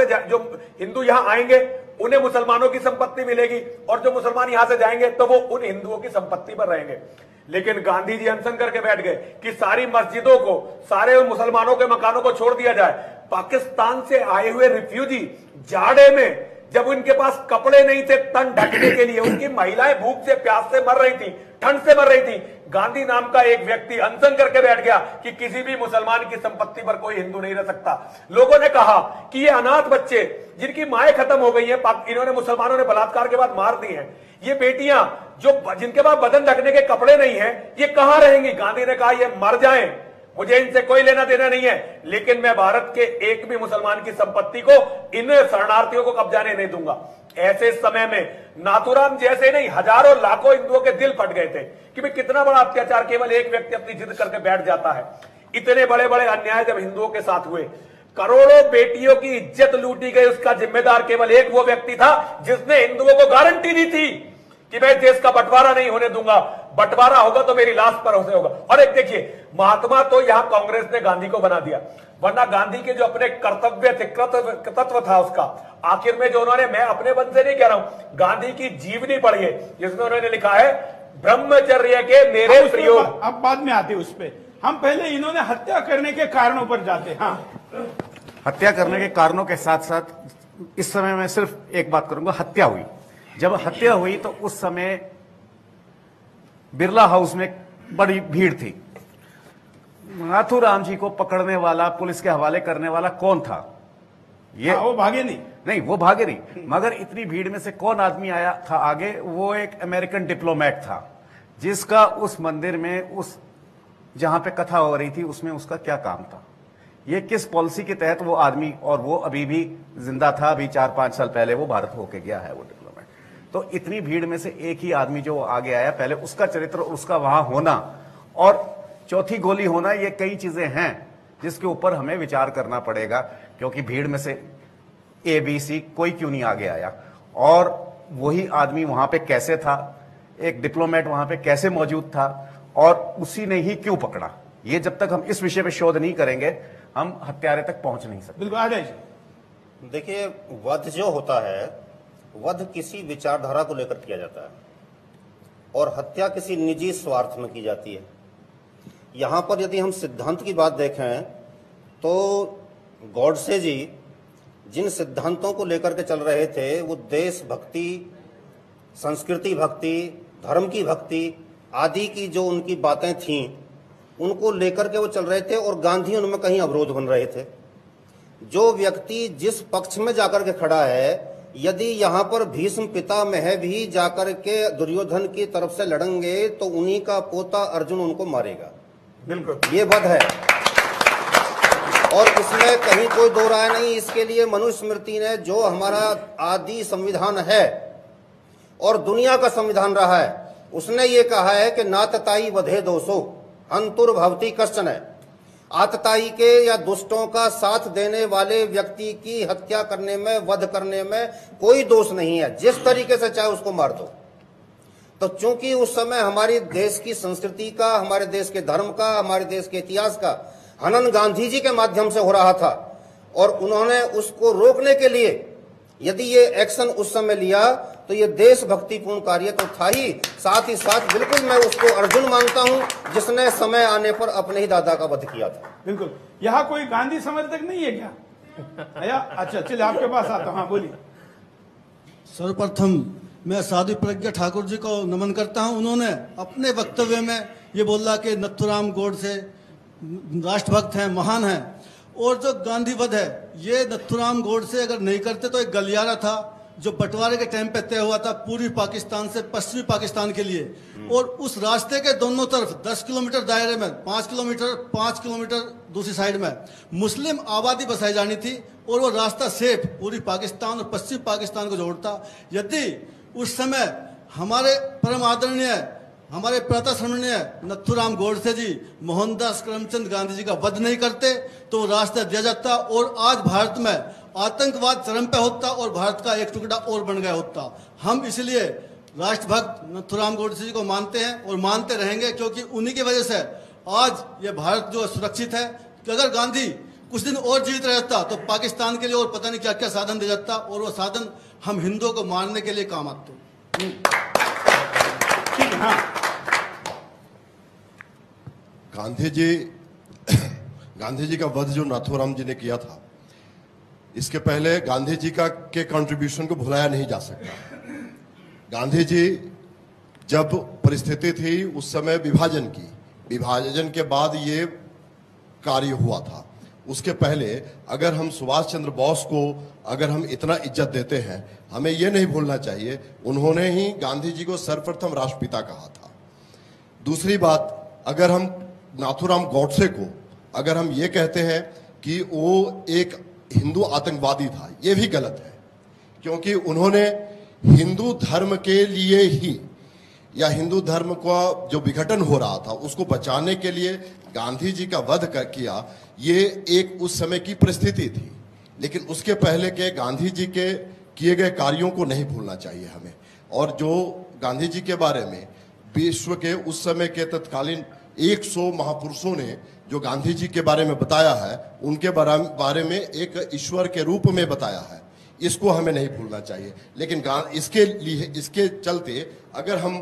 हिंदू यहाँ आएंगे उन्हें मुसलमानों की संपत्ति मिलेगी और जो मुसलमान यहां से जाएंगे तो वो उन हिंदुओं की संपत्ति पर रहेंगे। लेकिन गांधी जी अनशन करके बैठ गए कि सारी मस्जिदों को, सारे मुसलमानों के मकानों को छोड़ दिया जाए। पाकिस्तान से आए हुए रिफ्यूजी जाड़े में, जब उनके पास कपड़े नहीं थे तन ढकने के लिए, उनकी महिलाएं भूख से, प्यास से मर रही थी, ठंड से मर रही थी, गांधी नाम का एक व्यक्ति अनशन करके बैठ गया कि किसी भी मुसलमान की संपत्ति पर कोई हिंदू नहीं रह सकता। लोगों ने कहा कि ये अनाथ बच्चे जिनकी माएं खत्म हो गई हैं, इन्होंने मुसलमानों ने बलात्कार के बाद मार दी हैं, ये बेटियां जिनके पास बदन ढकने के कपड़े नहीं है, ये कहां रहेंगी। गांधी ने कहा ये मर जाएं, मुझे इनसे कोई लेना देना नहीं है, लेकिन मैं भारत के एक भी मुसलमान की संपत्ति को इन शरणार्थियों को कब्जाने नहीं दूंगा। ऐसे समय में नाथूराम जैसे नहीं, हजारों लाखों हिंदुओं के दिल फट गए थे कि भाई कितना बड़ा अत्याचार केवल एक व्यक्ति अपनी जिद करके बैठ जाता है। इतने बड़े बड़े अन्याय जब हिंदुओं के साथ हुए, करोड़ों बेटियों की इज्जत लूटी गई, उसका जिम्मेदार केवल एक वो व्यक्ति था जिसने हिंदुओं को गारंटी दी थी कि मैं देश का बंटवारा नहीं होने दूंगा, बंटवारा होगा तो मेरी लाश पर से होगा। और एक देखिए, महात्मा तो यहां कांग्रेस ने गांधी को बना दिया, वरना गांधी के जो अपने कर्तव्य थे, कर्तव्य था उसका, आखिर में जो उन्होंने, मैं अपने मन से नहीं कह रहा हूं, गांधी की जीवनी पढ़िए जिसमें उन्होंने लिखा है ब्रह्मचर्य के मेरे प्रयोग। अब बाद में आते उस पे, हम पहले इन्होंने हत्या करने के कारणों पर जाते। हाँ, हत्या करने के कारणों के साथ साथ इस समय मैं सिर्फ एक बात करूंगा, हत्या हुई। जब हत्या हुई तो उस समय बिरला हाउस में बड़ी भीड़ थी। नाथूराम जी को पकड़ने वाला, पुलिस के हवाले करने वाला कौन था? वो भागे नहीं, वो भागे नहीं, मगर इतनी भीड़ में से कौन आदमी आया था आगे? वो एक अमेरिकन डिप्लोमेट था जिसका उस मंदिर में, उस जहां पे कथा हो रही थी उसमें उसका क्या काम था, ये किस पॉलिसी के तहत वो आदमी, और वो अभी भी जिंदा था, अभी 4-5 साल पहले वो भारत होके गया है वो डिप्लोमेट। तो इतनी भीड़ में से एक ही आदमी जो आगे आया, पहले उसका चरित्र, उसका वहां होना और चौथी गोली होना, ये कई चीजें हैं जिसके ऊपर हमें विचार करना पड़ेगा, क्योंकि भीड़ में से ABC कोई क्यों नहीं आगे आया, और वही आदमी वहां पे कैसे था, एक डिप्लोमेट वहां पे कैसे मौजूद था, और उसी ने ही क्यों पकड़ा। ये जब तक हम इस विषय पे शोध नहीं करेंगे हम हत्यारे तक पहुंच नहीं सकते। बिल्कुल आदेश। देखिए, वध जो होता है, वध किसी विचारधारा को लेकर किया जाता है और हत्या किसी निजी स्वार्थ में की जाती है। यहां पर यदि हम सिद्धांत की बात देखें तो गॉडसे जी जिन सिद्धांतों को लेकर के चल रहे थे, वो देशभक्ति, संस्कृति भक्ति, धर्म की भक्ति आदि की जो उनकी बातें थीं, उनको लेकर के वो चल रहे थे और गांधी उनमें कहीं अवरोध बन रहे थे। जो व्यक्ति जिस पक्ष में जाकर के खड़ा है, यदि यहाँ पर भीष्म पितामह भी जाकर के दुर्योधन की तरफ से लड़ेंगे तो उन्हीं का पोता अर्जुन उनको मारेगा। बिल्कुल, ये वध है और इसमें कहीं कोई दो राय नहीं। इसके लिए मनुस्मृति ने, जो हमारा आदि संविधान है और दुनिया का संविधान रहा है, उसने ये कहा है कि नातताई वधे दोषो हंतुर भवती कश्चन है। आतताई के या दुष्टों का साथ देने वाले व्यक्ति की हत्या करने में, वध करने में कोई दोष नहीं है, जिस तरीके से चाहे उसको मार दो। तो चूंकि उस समय हमारे देश की संस्कृति का, हमारे देश के धर्म का, हमारे देश के इतिहास का हनन गांधी जी के माध्यम से हो रहा था और उन्होंने उसको रोकने के लिए यदि ये एक्शन उस समय लिया तो ये देशभक्तिपूर्ण कार्य तो था ही साथ बिल्कुल मैं उसको अर्जुन मानता हूं जिसने समय आने पर अपने ही दादा का वध किया था। बिल्कुल। यहाँ कोई गांधी समर्थक नहीं है क्या? अच्छा चलिए आपके पास आता हूँ। हाँ बोलिए। सर्वप्रथम मैं साध्वी प्रज्ञा ठाकुर जी को नमन करता हूं। उन्होंने अपने वक्तव्य में ये बोला कि नथुराम गोडसे राष्ट्रभक्त हैं, महान हैं, और जो गांधी वध है ये नथुराम गोडसे अगर नहीं करते तो एक गलियारा था जो बंटवारे के टाइम पे तय हुआ था पूर्वी पाकिस्तान से पश्चिमी पाकिस्तान के लिए, और उस रास्ते के दोनों तरफ 10 किलोमीटर दायरे में 5 किलोमीटर दूसरी साइड में मुस्लिम आबादी बसाई जानी थी, और वो रास्ता सेफ पूरी पाकिस्तान और पश्चिम पाकिस्तान को जोड़ता। यदि उस समय हमारे परम आदरणीय, हमारे प्रातःस्मरणीय नथुराम गोडसे जी मोहनदास करमचंद गांधी जी का वध नहीं करते तो रास्ता दिया जाता और आज भारत में आतंकवाद चरम पे होता और भारत का एक टुकड़ा और बन गया होता। हम इसलिए राष्ट्रभक्त नथुराम गोडसे जी को मानते हैं और मानते रहेंगे, क्योंकि उन्हीं की वजह से आज ये भारत जो सुरक्षित है। कि अगर गांधी कुछ दिन और जीवित रहता तो पाकिस्तान के लिए और पता नहीं क्या क्या साधन दे जाता, और वो साधन हम हिंदुओं को मारने के लिए काम आते। ठीक है। हाँ गांधी जी का वध जो नाथूराम जी ने किया था, इसके पहले गांधी जी का के कंट्रीब्यूशन को भुलाया नहीं जा सकता। गांधी जी जब परिस्थिति थी उस समय विभाजन के बाद ये कार्य हुआ था। उसके पहले अगर हम सुभाष चंद्र बोस को अगर हम इतना इज्जत देते हैं, हमें ये नहीं भूलना चाहिए उन्होंने ही गांधी जी को सर्वप्रथम राष्ट्रपिता कहा था। दूसरी बात, अगर हम नाथूराम गोडसे को अगर हम ये कहते हैं कि वो एक हिंदू आतंकवादी था, ये भी गलत है, क्योंकि उन्होंने हिंदू धर्म के लिए ही या हिंदू धर्म का जो विघटन हो रहा था उसको बचाने के लिए गांधी जी का वध किया। ये एक उस समय की परिस्थिति थी, लेकिन उसके पहले के गांधी जी के किए गए कार्यों को नहीं भूलना चाहिए हमें। और जो गांधी जी के बारे में विश्व के उस समय के तत्कालीन 100 महापुरुषों ने जो गांधी जी के बारे में बताया है, उनके बारे में एक ईश्वर के रूप में बताया है, इसको हमें नहीं भूलना चाहिए। लेकिन इसके चलते अगर हम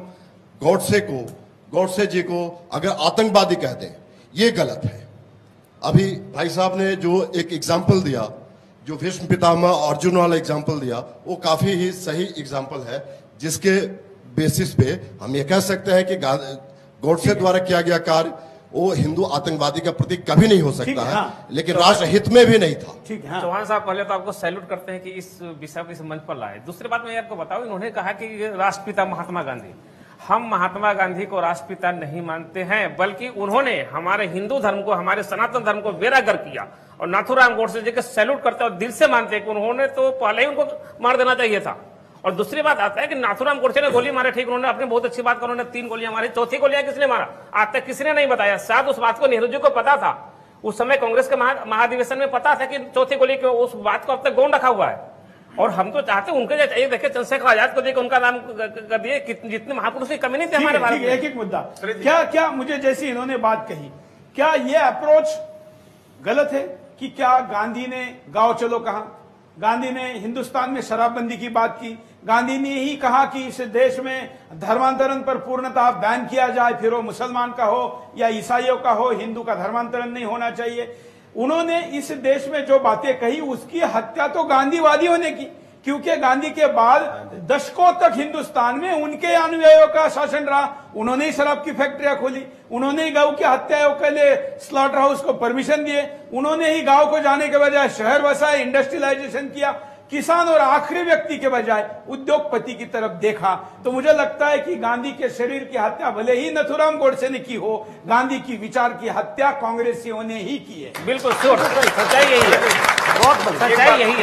गोडसे जी को अगर आतंकवादी कहते हैं, ये गलत है। अभी भाई साहब ने जो एक एग्जाम्पल दिया, जो भीष्म पितामह अर्जुन वाला एग्जाम्पल दिया, वो काफी ही सही एग्जाम्पल है, जिसके बेसिस पे हम ये कह सकते हैं कि गोडसे द्वारा किया गया कार्य वो हिंदू आतंकवादी का प्रतीक कभी नहीं हो सकता है, हाँ। लेकिन राष्ट्र हित में भी नहीं था। ठीक है। हाँ। चौहान साहब, पहले तो आपको सैल्यूट करते हैं कि इस विषय को इस मंच पर लाए। दूसरी बात मैं आपको बताऊं, इन्होंने कहा कि राष्ट्रपिता महात्मा गांधी, हम महात्मा गांधी को राष्ट्रपिता नहीं मानते हैं, बल्कि उन्होंने हमारे हिंदू धर्म को, हमारे सनातन धर्म को बेरागर किया। और नाथूराम गोडसे जी के सैल्यूट करते हैं और दिल से मानते हैं कि उन्होंने तो पहले ही उनको मार देना चाहिए था। और दूसरी बात आता है कि नाथूराम गोडसे ने गोली मारे, ठीक, उन्होंने अपनी बहुत अच्छी बात कहा, उन्होंने 3 गोलियां मारी, चौथी गोलियां किसने मारा आज तक किसी ने नहीं बताया। शायद उस बात को नेहरू जी को पता था, उस समय कांग्रेस के महाधिवेशन में पता था कि चौथी गोली क्यों, उस बात को अब तक गौण रखा हुआ है। और हम तो चाहते उनके जैसे, ये देखिए चंद्रशेखर आजाद को देखिए उनका नाम कर दिए, जितने महापुरुष की कमी नहीं थी हमारे भारत में। एक मुद्दा, क्या मुझे जैसी इन्होंने बात कही, क्या ये अप्रोच गलत है कि क्या गांधी ने गाओ चलो कहा, गांधी ने हिंदुस्तान में शराबबंदी की बात की, गांधी ने ही कहा कि इस देश में धर्मांतरण पर पूर्णतः बैन किया जाए, फिर वो मुसलमान का हो या ईसाइयों का हो, हिंदू का धर्मांतरण नहीं होना चाहिए। उन्होंने इस देश में जो बातें कही उसकी हत्या तो गांधीवादियों ने की, क्योंकि गांधी के बाद दशकों तक हिंदुस्तान में उनके अनुयायियों का शासन रहा। उन्होंने ही शराब की फैक्ट्रियां खोली, उन्होंने ही गांव की हत्याओं के लिए स्लॉटर हाउस को परमिशन दिए, उन्होंने ही गांव को जाने के बजाय शहर बसाए, इंडस्ट्रियलाइजेशन किया, किसान और आखिरी व्यक्ति के बजाय उद्योगपति की तरफ देखा। तो मुझे लगता है कि गांधी के शरीर की हत्या भले ही नथुराम गोडसे ने की हो, गांधी की विचार की हत्या कांग्रेसियों ने ही की है। बिल्कुल सच्चाई यही है, बहुत सच्चाई यही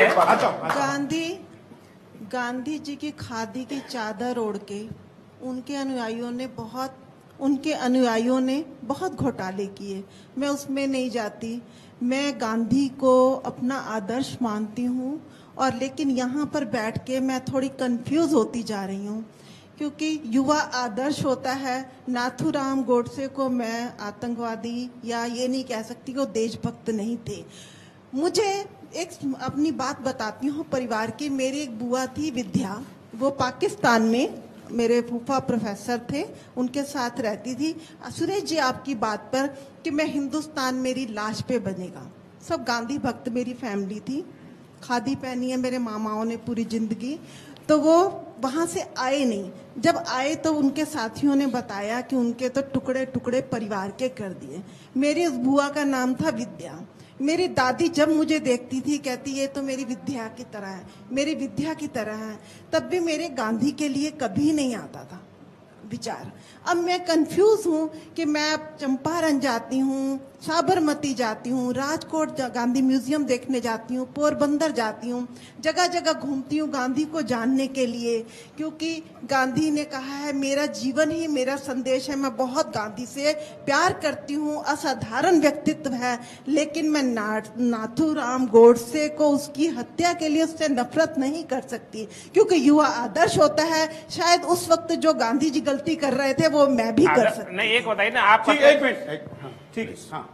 है। गांधी जी की खादी की चादर ओढ़ के उनके अनुयायियों ने बहुत उनके अनुयायियों ने बहुत घोटाले किए, मैं उसमें नहीं जाती। मैं गांधी को अपना आदर्श मानती हूँ, और लेकिन यहाँ पर बैठ के मैं थोड़ी कंफ्यूज होती जा रही हूँ, क्योंकि युवा आदर्श होता है। नाथूराम गोडसे को मैं आतंकवादी या ये नहीं कह सकती कि वो देशभक्त नहीं थे। मुझे एक अपनी बात बताती हूँ परिवार की। मेरी एक बुआ थी विद्या, वो पाकिस्तान में मेरे फूफा प्रोफेसर थे, उनके साथ रहती थी। सुरेश जी, आपकी बात पर कि मैं हिंदुस्तान मेरी लाश पे बनेगा, सब गांधी भक्त मेरी फैमिली थी। खादी पहनी है मेरे मामाओं ने पूरी जिंदगी, तो वो वहाँ से आए नहीं। जब आए तो उनके साथियों ने बताया कि उनके तो टुकड़े टुकड़े परिवार के कर दिए। मेरी उस बुआ का नाम था विद्या। मेरी दादी जब मुझे देखती थी कहती ये तो मेरी विद्या की तरह है, मेरी विद्या की तरह है। तब भी मेरे गांधी के लिए कभी नहीं आता था विचार। अब मैं कंफ्यूज हूँ कि मैं चंपारण जाती हूँ, साबरमती जाती हूँ, राजकोट गांधी म्यूजियम देखने जाती हूँ, पोरबंदर जाती हूँ, जगह जगह घूमती हूँ गांधी को जानने के लिए, क्योंकि गांधी ने कहा है मेरा जीवन ही मेरा संदेश है। मैं बहुत गांधी से प्यार करती हूँ, असाधारण व्यक्तित्व है, लेकिन मैं नाथूराम गोडसे को उसकी हत्या के लिए उससे नफरत नहीं कर सकती, क्योंकि युवा आदर्श होता है। शायद उस वक्त जो गांधी जी गलती कर रहे थे वो मैं भी कर सकती। नहीं, एक बताइए ना आप। एक मिनट, ठीक है। हाँ,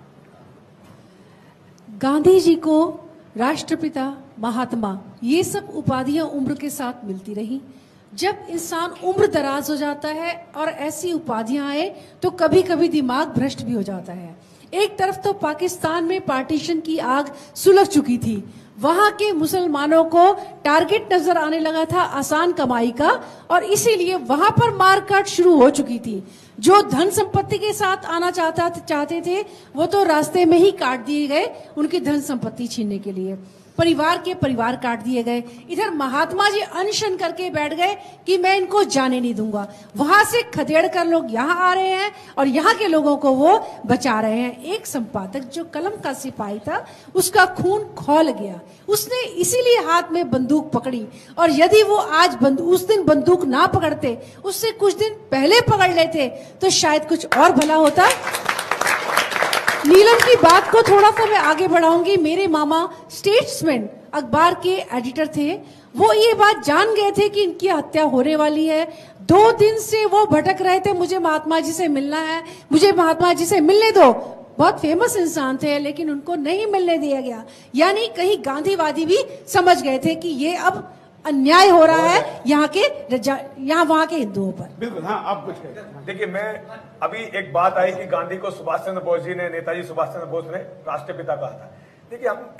गांधी जी को राष्ट्रपिता, महात्मा, ये सब उपाधियां उम्र के साथ मिलती रही। जब इंसान उम्र दराज हो जाता है और ऐसी उपाधियां आए तो कभी कभी दिमाग भ्रष्ट भी हो जाता है। एक तरफ तो पाकिस्तान में पार्टीशन की आग सुलग चुकी थी, वहां के मुसलमानों को टारगेट नजर आने लगा था आसान कमाई का, और इसीलिए वहां पर मारकाट शुरू हो चुकी थी। जो धन संपत्ति के साथ आना चाहते थे वो तो रास्ते में ही काट दिए गए उनकी धन संपत्ति छीनने के लिए। परिवार के परिवार काट दिए गए। इधर महात्मा जी अनशन करके बैठ गए कि मैं इनको जाने नहीं दूंगा। वहां से खदेड़ कर लोग यहाँ आ रहे हैं और यहाँ के लोगों को वो बचा रहे हैं। एक संपादक जो कलम का सिपाही था उसका खून खौल गया, उसने इसीलिए हाथ में बंदूक पकड़ी, और यदि वो आज उस दिन बंदूक ना पकड़ते, उससे कुछ दिन पहले पकड़ लेते तो शायद कुछ और भला होता। नीलम की बात को थोड़ा सा मैं आगे बढ़ाऊंगी। मेरे मामा स्टेट्समैन अखबार के एडिटर थे, वो ये बात जान गए थे कि इनकी हत्या होने वाली है। 2 दिन से वो भटक रहे थे, मुझे महात्मा जी से मिलना है, मुझे महात्मा जी से मिलने दो। बहुत फेमस इंसान थे लेकिन उनको नहीं मिलने दिया गया। यानी कहीं गांधीवादी भी समझ गए थे कि ये अब अन्याय हो रहा है यहाँ वहां के हिंदुओं पर। बिल्कुल। हाँ, आप कुछ देखिए, मैं अभी एक बात आई कि गांधी को सुभाष चंद्र बोस जी ने, नेताजी सुभाष चंद्र बोस ने राष्ट्रपिता कहा था। देखिए, हम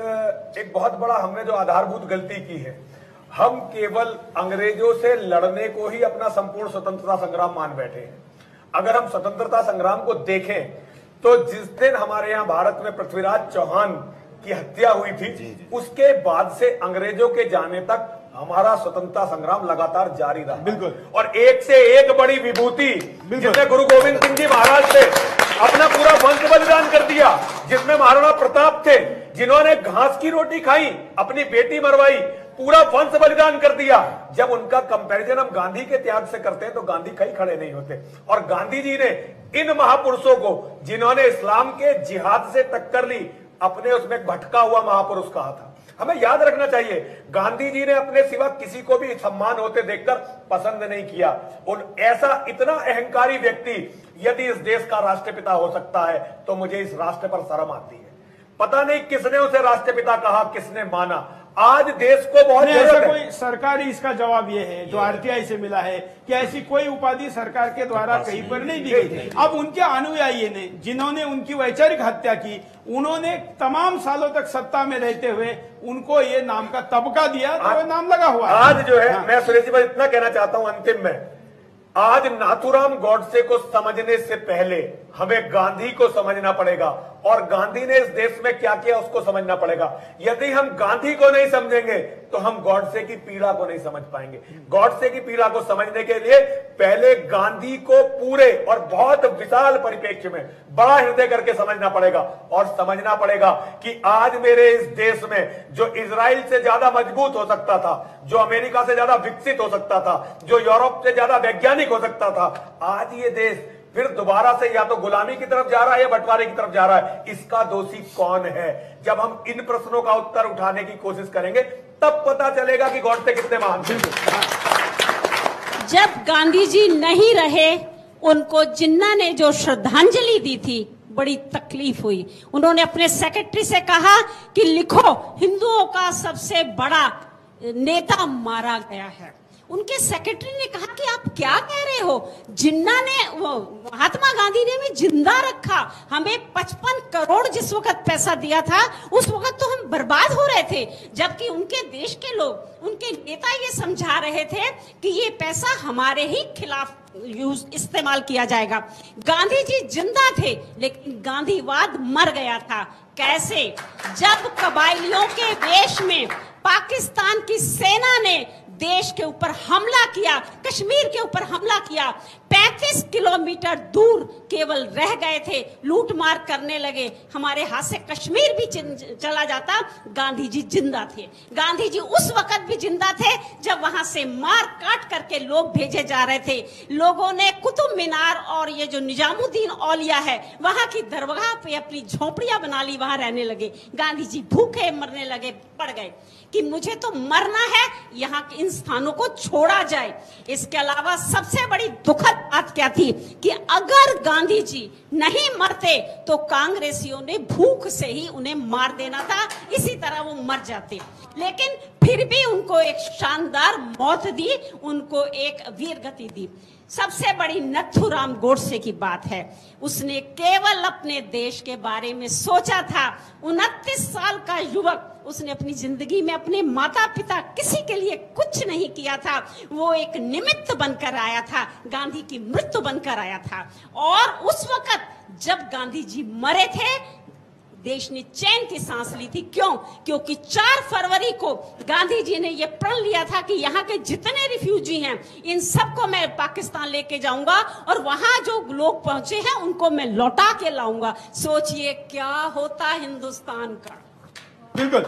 एक बहुत बड़ा हमने जो आधारभूत गलती की है, हम केवल अंग्रेजों से लड़ने को ही अपना संपूर्ण स्वतंत्रता संग्राम मान बैठे हैं। अगर हम स्वतंत्रता संग्राम को देखें तो जिस दिन हमारे यहाँ भारत में पृथ्वीराज चौहान की हत्या हुई थी, उसके बाद से अंग्रेजों के जाने तक हमारा स्वतंत्रता संग्राम लगातार जारी रहा। बिल्कुल। और एक से एक बड़ी विभूति, जिसने गुरु गोविंद सिंह जी महाराज से अपना पूरा वंश बलिदान कर दिया, जिसमें महाराणा प्रताप थे, जिन्होंने घास की रोटी खाई, अपनी बेटी मरवाई, पूरा वंश बलिदान कर दिया। जब उनका कंपैरिजन हम गांधी के त्याग से करते हैं तो गांधी कहीं खड़े नहीं होते। और गांधी जी ने इन महापुरुषों को, जिन्होंने इस्लाम के जिहाद से टक्कर ली, अपने उसमें भटका हुआ महापुरुष कहा था। हमें याद रखना चाहिए, गांधी जी ने अपने सिवा किसी को भी सम्मान होते देखकर पसंद नहीं किया। और ऐसा इतना अहंकारी व्यक्ति यदि इस देश का राष्ट्रपिता हो सकता है तो मुझे इस राष्ट्र पर शर्म आती है। पता नहीं किसने उसे राष्ट्रपिता कहा, किसने माना। आज देश को बहुत ऐसा कोई सरकारी इसका जवाब ये है जो आरटीआई से मिला है कि ऐसी कोई उपाधि सरकार के द्वारा कहीं पर नहीं दी गई। अब उनके अनुयायी ने, जिन्होंने उनकी वैचारिक हत्या की, उन्होंने तमाम सालों तक सत्ता में रहते हुए उनको ये नाम का तबका दिया, तो वो नाम लगा हुआ। आज जो है, मैं सुरेश जी पर इतना कहना चाहता हूं अंतिम में, आज नाथूराम गोडसे को समझने से पहले हमें गांधी को समझना पड़ेगा, और गांधी ने इस देश में क्या किया उसको समझना पड़ेगा। यदि हम गांधी को नहीं समझेंगे तो हम गॉडसे की पीड़ा को नहीं समझ पाएंगे। गॉडसे की पीड़ा को समझने के लिए पहले गांधी को पूरे और बहुत विशाल परिप्रेक्ष्य में बड़ा हृदय करके समझना पड़ेगा, और समझना पड़ेगा कि आज मेरे इस देश में जो इजराइल से ज्यादा मजबूत हो सकता था, जो अमेरिका से ज्यादा विकसित हो सकता था, जो यूरोप से ज्यादा वैज्ञानिक हो सकता था, आज ये देश फिर दोबारा से या तो गुलामी की तरफ जा रहा है या बंटवारे की तरफ जा रहा है। इसका दोषी कौन है? जब हम इन प्रश्नों का उत्तर उठाने की कोशिश करेंगे तब पता चलेगा कि गॉडसे कितने महान थे। जब गांधी जी नहीं रहे, उनको जिन्ना ने जो श्रद्धांजलि दी थी, बड़ी तकलीफ हुई। उन्होंने अपने सेक्रेटरी से कहा कि लिखो, हिंदुओं का सबसे बड़ा नेता मारा गया है। उनके सेक्रेटरी ने कहा कि आप क्या कह रहे हो? जिन्ना ने, महात्मा गांधी ने हमें जिंदा रखा, हमें 55 करोड़ जिस वक्त पैसा दिया था, उस वक्त तो हम बर्बाद हो रहे थे, जबकि उनके देश के लोग, उनके नेता ये समझा रहे थे कि ये पैसा हमारे ही खिलाफ इस्तेमाल किया जाएगा। गांधी जी जिंदा थे, लेकिन गांधीवाद मर गया था। कैसे? जब कबायलियों के वेश में पाकिस्तान की सेना ने देश के ऊपर हमला किया, कश्मीर के ऊपर हमला किया, 35 किलोमीटर दूर केवल रह गए थे, लूटमार करने लगे, हमारे हाथ से कश्मीर भी चला जाता, गांधी जी जिंदा थे। गांधी जी उस वक्त भी जिंदा थे जब वहां से मार काट करके लोग भेजे जा रहे थे। लोगों ने कुतुब मीनार और ये जो निजामुद्दीन औलिया है, वहां की दरगाह पे अपनी झोपड़ियां बना ली, वहां रहने लगे। गांधी जी भूखे मरने लगे, पड़ गए कि मुझे तो मरना है, यहाँ के इन स्थानों को छोड़ा जाए। इसके अलावा सबसे बड़ी दुखद बात क्या थी कि अगर गांधी जी नहीं मरते तो कांग्रेसियों ने भूख से ही उन्हें मार देना था, इसी तरह वो मर जाते। लेकिन फिर भी उनको एक शानदार मौत दी, उनको एक वीर गति दी। सबसे बड़ी नथुराम गोडसे की बात है, उसने केवल अपने देश के बारे में सोचा था। 29 साल का युवक, उसने अपनी जिंदगी में अपने माता पिता किसी के लिए कुछ नहीं किया था। वो एक निमित्त बनकर आया था, गांधी की मृत्यु बनकर आया था। और उस वक्त जब गांधी जी मरे थे, देश ने चैन की सांस ली थी। क्यों? क्योंकि 4 फरवरी को गांधी जी ने यह प्रण लिया था कि यहाँ के जितने रिफ्यूजी हैं, इन सबको मैं पाकिस्तान लेके जाऊंगा और वहां जो लोग पहुंचे हैं उनको मैं लौटा के लाऊंगा। सोचिए क्या होता हिंदुस्तान का। बिल्कुल।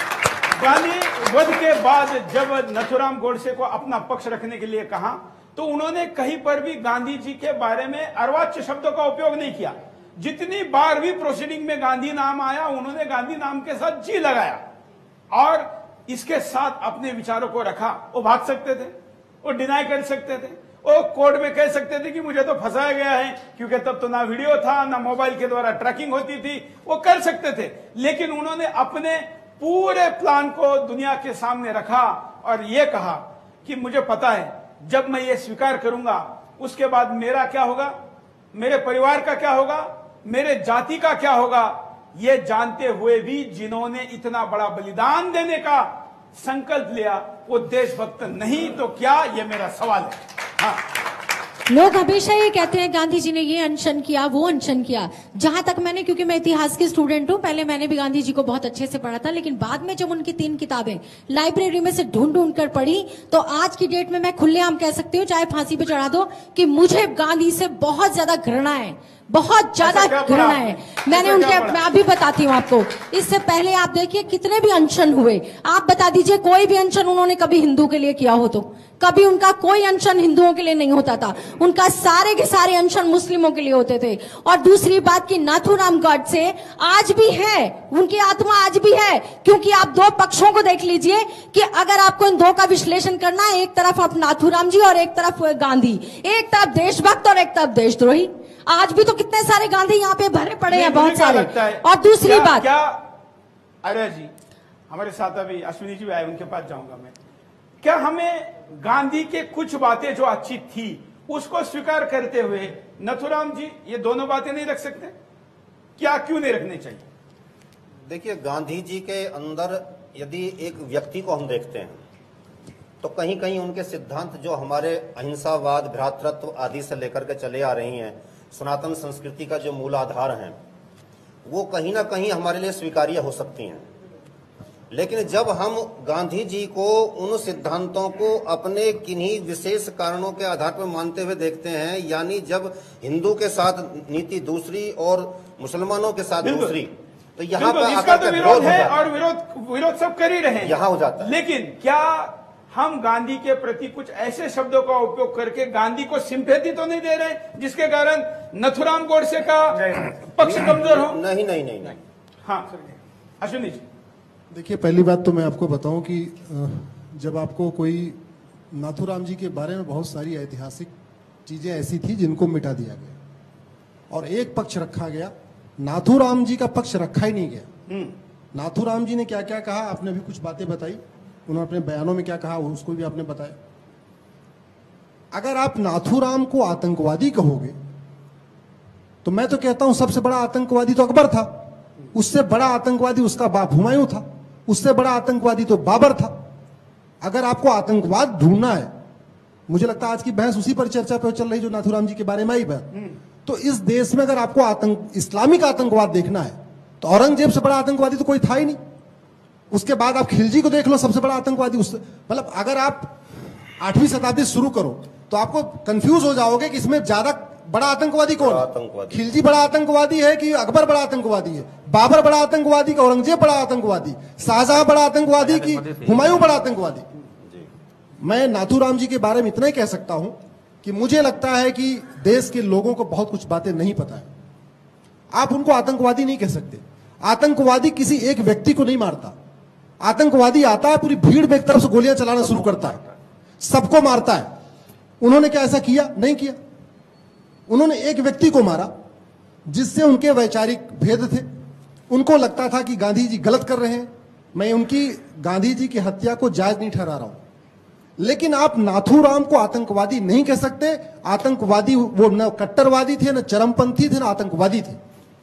गांधी वध के बाद जब नथुराम गोडसे को अपना पक्ष रखने के लिए कहा, तो उन्होंने कहीं पर भी गांधी जी के बारे में अर्वाच्य शब्दों का उपयोग नहीं किया। जितनी बार भी प्रोसीडिंग में गांधी नाम आया, उन्होंने गांधी नाम के साथ जी लगाया और इसके साथ अपने विचारों को रखा। वो भाग सकते थे, वो डिनाई कर सकते थे, वो कोर्ट में कह सकते थे कि मुझे तो फंसाया गया है, क्योंकि तब तो ना वीडियो था, ना मोबाइल के द्वारा ट्रैकिंग होती थी, वो कर सकते थे। लेकिन उन्होंने अपने पूरे प्लान को दुनिया के सामने रखा और ये कहा कि मुझे पता है, जब मैं ये स्वीकार करूंगा उसके बाद मेरा क्या होगा, मेरे परिवार का क्या होगा, मेरे जाति का क्या होगा। ये जानते हुए भी जिन्होंने इतना बड़ा बलिदान देने का संकल्प लिया, वो देशभक्त नहीं तो क्या, ये मेरा सवाल है। हाँ। लोग हमेशा ये कहते हैं गांधी जी ने ये अनशन किया, वो अनशन किया। जहां तक मैंने, क्योंकि मैं इतिहास की स्टूडेंट हूं, पहले मैंने भी गांधी जी को बहुत अच्छे से पढ़ा था, लेकिन बाद में जब उनकी 3 किताबें लाइब्रेरी में से ढूंढ कर पढ़ी, तो आज की डेट में मैं खुलेआम कह सकती हूँ, चाहे फांसी पे चढ़ा दो, कि मुझे गांधी से बहुत ज्यादा घृणा है, बहुत ज्यादा घृणा है। मैंने उनके, मैं अभी बताती हूँ आपको। इससे पहले आप देखिए कितने भी अनशन हुए, आप बता दीजिए कोई भी अनशन उन्होंने कभी हिंदू के लिए किया हो तो? कभी उनका कोई अनशन हिंदुओं के लिए नहीं होता था, उनका सारे के सारे अनशन मुस्लिमों के लिए होते थे। और दूसरी बात कि नाथुराम गोडसे आज भी है, उनकी आत्मा आज भी है, क्योंकि आप 2 पक्षों को देख लीजिए कि अगर आपको इन 2 का विश्लेषण करना है, एक तरफ आप नाथुराम जी और एक तरफ गांधी, एक तरफ देशभक्त और एक तरफ देशद्रोही। आज भी तो कितने सारे गांधी यहाँ पे भरे पड़े हैं, बहुत सारे। और दूसरी बात, क्या अरे जी हमारे साथ अभी अश्विनी जी आए, उनके पास जाऊंगा मैं। क्या हमें गांधी के कुछ बातें जो अच्छी थी उसको स्वीकार करते हुए नथुराम जी ये दोनों बातें नहीं रख सकते? क्या क्यों नहीं रखनी चाहिए? देखिए, गांधी जी के अंदर यदि एक व्यक्ति को हम देखते हैं तो कहीं कहीं उनके सिद्धांत जो हमारे अहिंसावाद, भ्रातृत्व आदि से लेकर के चले आ रही हैं, सनातन संस्कृति का जो मूल आधार है, वो कहीं ना कहीं हमारे लिए स्वीकार्य हो सकती हैं। लेकिन जब हम गांधी जी को उन सिद्धांतों को अपने किन्हीं विशेष कारणों के आधार पर मानते हुए देखते हैं, यानी जब हिंदू के साथ नीति दूसरी और मुसलमानों के साथ दूसरी, तो यहाँ पर इसका तो विरोध है और विरोध सब कर ही रहे हैं, यहाँ हो जाता है। लेकिन क्या हम गांधी के प्रति कुछ ऐसे शब्दों का उपयोग करके गांधी को सिंपैथी तो नहीं दे रहे जिसके कारण नथुराम गोडसे का पक्ष कमजोर हो? नहीं नहीं नहीं नहीं। हाँ अश्विनी जी। देखिए, पहली बात तो मैं आपको बताऊं कि जब आपको कोई नाथुराम जी के बारे में बहुत सारी ऐतिहासिक चीजें ऐसी थी जिनको मिटा दिया गया और एक पक्ष रखा गया, नाथुराम जी का पक्ष रखा ही नहीं गया। नाथुराम जी ने क्या क्या कहा, आपने भी कुछ बातें बताई, उन्होंने अपने बयानों में क्या कहा उसको भी आपने बताया। अगर आप नाथुराम को आतंकवादी कहोगे तो मैं तो कहता हूं सबसे बड़ा आतंकवादी तो अकबर था, उससे बड़ा आतंकवादी उसका बाप हुमायूं था, उससे बड़ा आतंकवादी तो बाबर था। अगर आपको आतंकवाद ढूंढना है, मुझे लगता है आज की बहस उसी पर चर्चा पे चल रही जो नाथुराम जी के बारे में आई बहस। तो इस देश में अगर आपको इस्लामिक आतंकवाद देखना है तो औरंगजेब से बड़ा आतंकवादी तो कोई था ही नहीं। उसके बाद आप खिलजी को देख लो, सबसे बड़ा आतंकवादी उससे, मतलब अगर आप 8वीं शताब्दी शुरू करो तो आपको कंफ्यूज हो जाओगे कि इसमें ज्यादा बड़ा आतंकवादी कौन है। खिलजी बड़ा आतंकवादी है कि अकबर बड़ा आतंकवादी है, बाबर बड़ा आतंकवादी कि औरंगजेब बड़ा आतंकवादी, शाहजहां बड़ा आतंकवादी कि हुमायूं बड़ा आतंकवादी। मैं नाथुराम जी के बारे में इतना ही कह सकता हूं कि मुझे लगता है कि देश के लोगों को बहुत कुछ बातें नहीं पता है। आप उनको आतंकवादी नहीं कह सकते। आतंकवादी किसी एक व्यक्ति को नहीं मारता, आतंकवादी आता है पूरी भीड़ में एक तरफ से गोलियां चलाना शुरू करता है, सबको मारता है। उन्होंने क्या ऐसा किया? नहीं किया। उन्होंने एक व्यक्ति को मारा जिससे उनके वैचारिक भेद थे, उनको लगता था कि गांधी जी गलत कर रहे हैं। मैं उनकी गांधी जी की हत्या को जायज नहीं ठहरा रहा हूं, लेकिन आप नाथुराम को आतंकवादी नहीं कह सकते। आतंकवादी वो न कट्टरवादी थे, न चरमपंथी थे, न आतंकवादी थे।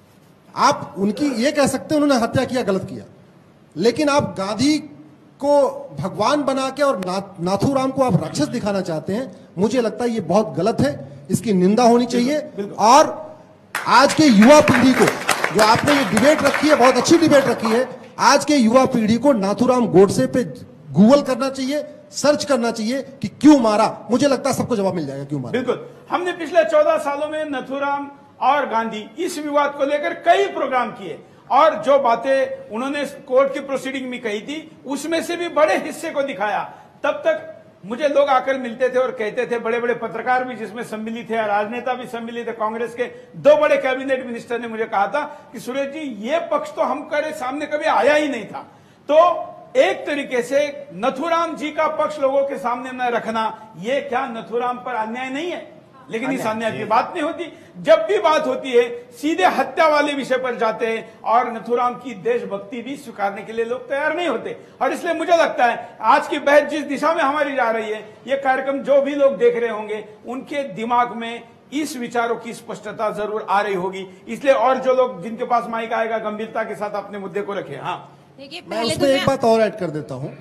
आप उनकी ये कह सकते हैं उन्होंने हत्या किया, गलत किया, लेकिन आप गांधी को भगवान बना के और नाथुराम को आप राक्षस दिखाना चाहते हैं। मुझे लगता है ये बहुत गलत है, इसकी निंदा होनी चाहिए। और आज के युवा पीढ़ी को, जो आपने ये डिबेट रखी है, बहुत अच्छी डिबेट रखी है, आज के युवा पीढ़ी को नाथुराम गोडसे पे गूगल करना चाहिए, सर्च करना चाहिए कि क्यों मारा। मुझे लगता है सबको जवाब मिल जाएगा क्यों मारा। बिल्कुल। हमने पिछले 14 सालों में नथुराम और गांधी इस विवाद को लेकर कई प्रोग्राम किए और जो बातें उन्होंने कोर्ट की प्रोसीडिंग में कही थी उसमें से भी बड़े हिस्से को दिखाया। तब तक मुझे लोग आकर मिलते थे और कहते थे, बड़े बड़े पत्रकार भी जिसमें सम्मिलित थे, राजनेता भी सम्मिलित थे, कांग्रेस के 2 बड़े कैबिनेट मिनिस्टर ने मुझे कहा था कि सुरेश जी ये पक्ष तो हमारे सामने कभी आया ही नहीं था। तो एक तरीके से नथुराम जी का पक्ष लोगों के सामने न रखना, ये क्या नथुराम पर अन्याय नहीं है? लेकिन इस अन्याय की बात नहीं होती। जब भी बात होती है सीधे हत्या वाले विषय पर जाते हैं और नथुराम की देशभक्ति भी स्वीकारने के लिए लोग तैयार नहीं होते। और इसलिए मुझे लगता है आज की बहस जिस दिशा में हमारी जा रही है, ये कार्यक्रम जो भी लोग देख रहे होंगे उनके दिमाग में इस विचारों की स्पष्टता जरूर आ रही होगी। इसलिए और जो लोग जिनके पास माइक आएगा गंभीरता के साथ अपने मुद्दे को रखे। हाँ, मैं उसमें एक बात और ऐड कर देता हूं।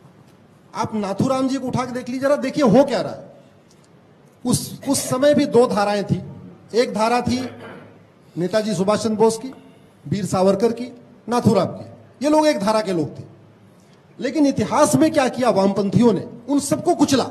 आप नाथुराम जी को उठा के देख लीजिए जरा, देखिए हो क्या रहा है। उस समय भी 2 धाराएं थी। एक धारा थी नेताजी सुभाष चंद्र बोस की, वीर सावरकर की, नाथुराम की। ये लोग एक धारा के लोग थे। लेकिन इतिहास में क्या किया वामपंथियों ने? उन सबको कुचला।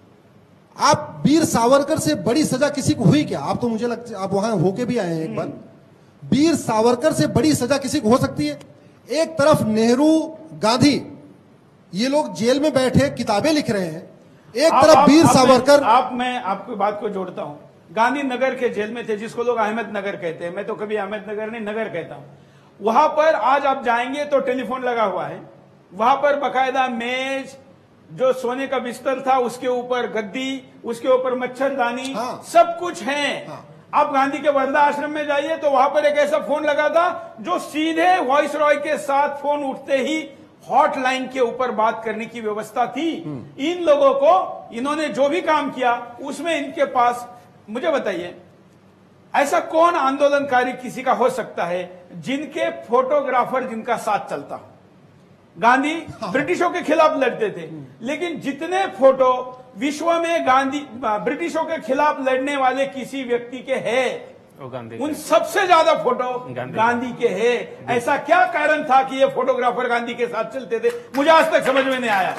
आप वीर सावरकर से बड़ी सजा किसी को हुई क्या? आप तो मुझे लगता है आप वहां होके भी आए हैं एक बार। वीर सावरकर से बड़ी सजा किसी को हो सकती है? एक तरफ नेहरू, गांधी, ये लोग जेल में बैठे किताबें लिख रहे हैं, एक तरफ वीर सावरकर। मैं आपकी बात को जोड़ता हूं। गांधी नगर के जेल में थे, जिसको लोग अहमद नगर कहते हैं। मैं तो कभी अहमद नगर नहीं, नगर कहता हूं। वहां पर आज आप जाएंगे तो टेलीफोन लगा हुआ है, वहां पर बकायदा मेज, जो सोने का बिस्तर था उसके ऊपर गद्दी, उसके ऊपर मच्छरदानी, सब कुछ है। आप गांधी के वर्धा आश्रम में जाइए तो वहां पर एक ऐसा फोन लगा था जो सीधे वॉइस रॉय के साथ फोन उठते ही हॉटलाइन के ऊपर बात करने की व्यवस्था थी। इन लोगों को, इन्होंने जो भी काम किया उसमें इनके पास, मुझे बताइए ऐसा कौन आंदोलनकारी किसी का हो सकता है जिनके फोटोग्राफर जिनका साथ चलता हो? गांधी ब्रिटिशों के खिलाफ लड़ते थे, लेकिन जितने फोटो विश्व में गांधी ब्रिटिशों के खिलाफ लड़ने वाले किसी व्यक्ति के हैं, उन सबसे ज्यादा फोटो गांधी के हैं। ऐसा क्या कारण था कि ये फोटोग्राफर गांधी के साथ चलते थे? मुझे आज तक समझ में नहीं आया।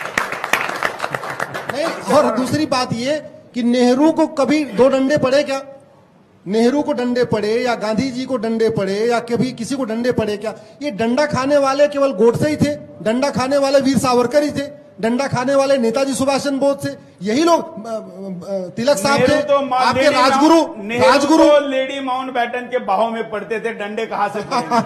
नहीं, और दूसरी बात ये कि नेहरू को कभी 2 डंडे पड़े क्या? नेहरू को डंडे पड़े या गांधी जी को डंडे पड़े या कभी किसी को डंडे पड़े क्या? ये डंडा खाने वाले केवल गोडसे ही थे, डंडा खाने वाले वीर सावरकर ही थे। डंडा खाने वाले नेताजी सुभाष चंद्र बोस थे, यही लोग तिलक साहब थे, आपके राजगुरु तो लेडी माउंटबेटन के बाहों में पड़ते थे, डंडे कहां से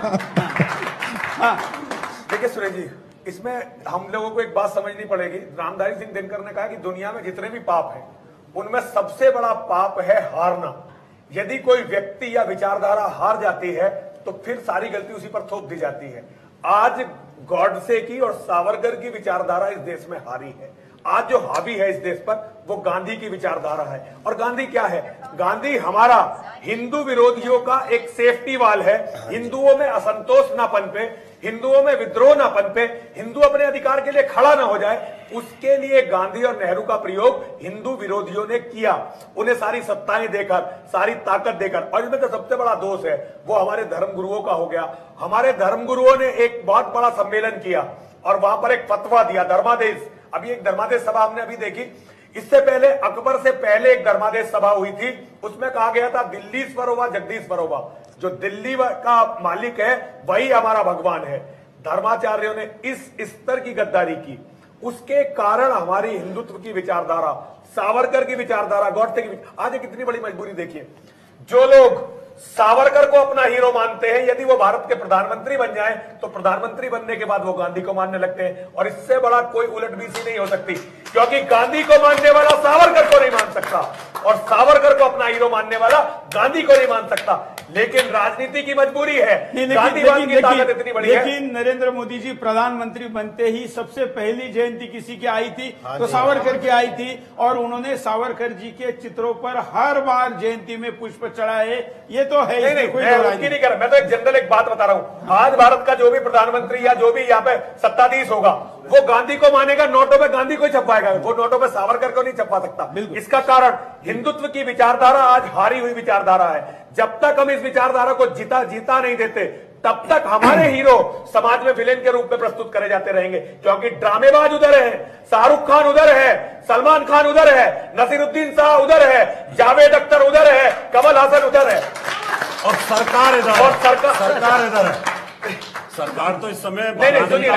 देखिए सुरेश जी, इसमें हम लोगों को एक बात समझनी पड़ेगी। रामधारी सिंह दिनकर ने कहा कि दुनिया में जितने भी पाप हैं उनमें सबसे बड़ा पाप है हारना। यदि कोई व्यक्ति या विचारधारा हार जाती है तो फिर सारी गलती उसी पर थोप दी जाती है। आज गॉडसे की और सावरकर की विचारधारा इस देश में हारी है। आज जो हावी है इस देश पर वो गांधी की विचारधारा है। और गांधी क्या है? गांधी हमारा हिंदू विरोधियों का एक सेफ्टी वाल है। हिंदुओं में असंतोष ना पनपे, हिंदुओं में विद्रोह ना पनपे, हिंदू अपने अधिकार के लिए खड़ा ना हो जाए, उसके लिए गांधी और नेहरू का प्रयोग हिंदू विरोधियों ने किया। उन्हें सारी सत्ताएं देकर, सारी ताकत देकर। और इसमें तो सबसे बड़ा दोष है वो हमारे धर्मगुरुओं का हो गया। हमारे धर्मगुरुओं ने एक बहुत बड़ा सम्मेलन किया और वहां पर एक फतवा दिया, धर्मादेश। अभी एक धर्मादेश सभा हमने अभी देखी। इससे पहले अकबर से पहले एक धर्मादेश सभा हुई थी, उसमें कहा गया था दिल्ली स्वरोवा जगदीश स्वरोवा, जो दिल्ली का मालिक है वही हमारा भगवान है। धर्माचार्यों ने इस स्तर की गद्दारी की, उसके कारण हमारी हिंदुत्व की विचारधारा, सावरकर की विचारधारा, गॉडसे की आज एक कितनी बड़ी मजबूरी देखिए। जो लोग सावरकर को अपना हीरो मानते हैं, यदि वो भारत के प्रधानमंत्री बन जाएं तो प्रधानमंत्री बनने के बाद वो गांधी को मानने लगते हैं। और इससे बड़ा कोई उलटबीसी नहीं हो सकती, क्योंकि गांधी को मानने वाला सावरकर को नहीं मान सकता और सावरकर को अपना हीरो मानने वाला गांधी को नहीं मान सकता। लेकिन राजनीति की मजबूरी है, गांधीवाद की ताकत इतनी बड़ी है। लेकिन नरेंद्र मोदी जी प्रधानमंत्री बनते ही सबसे पहली जयंती किसी की आई थी तो सावरकर की आई थी, और उन्होंने सावरकर जी के चित्रों पर हर बार जयंती में पुष्प चढ़ाए। ये तो है, नहीं, मैं उसकी नहीं कर रहा, मैं तो एक जनरल एक बात बता रहा हूं। आज भारत का जो भी प्रधानमंत्री या जो भी यहाँ पे सत्ताधीश होगा वो गांधी को मानेगा, नोटों पे गांधी को ही छपवाएगा, वो नोटों पे सावरकर को नहीं छपवा सकता। इसका कारण हिंदुत्व की विचारधारा आज हारी हुई विचारधारा है। जब तक हम इस विचारधारा को जीता नहीं देते तब तक हमारे हीरो समाज में विलेन के रूप में प्रस्तुत करे जाते रहेंगे, क्योंकि ड्रामेबाज उधर है, शाहरुख खान उधर है, सलमान खान उधर है, नसीरुद्दीन शाह उधर है, जावेद अख्तर उधर है, कमल हासन उधर है और सरकार इधर और सरकार इधर है। सरकार तो इस समय लेकिन जीत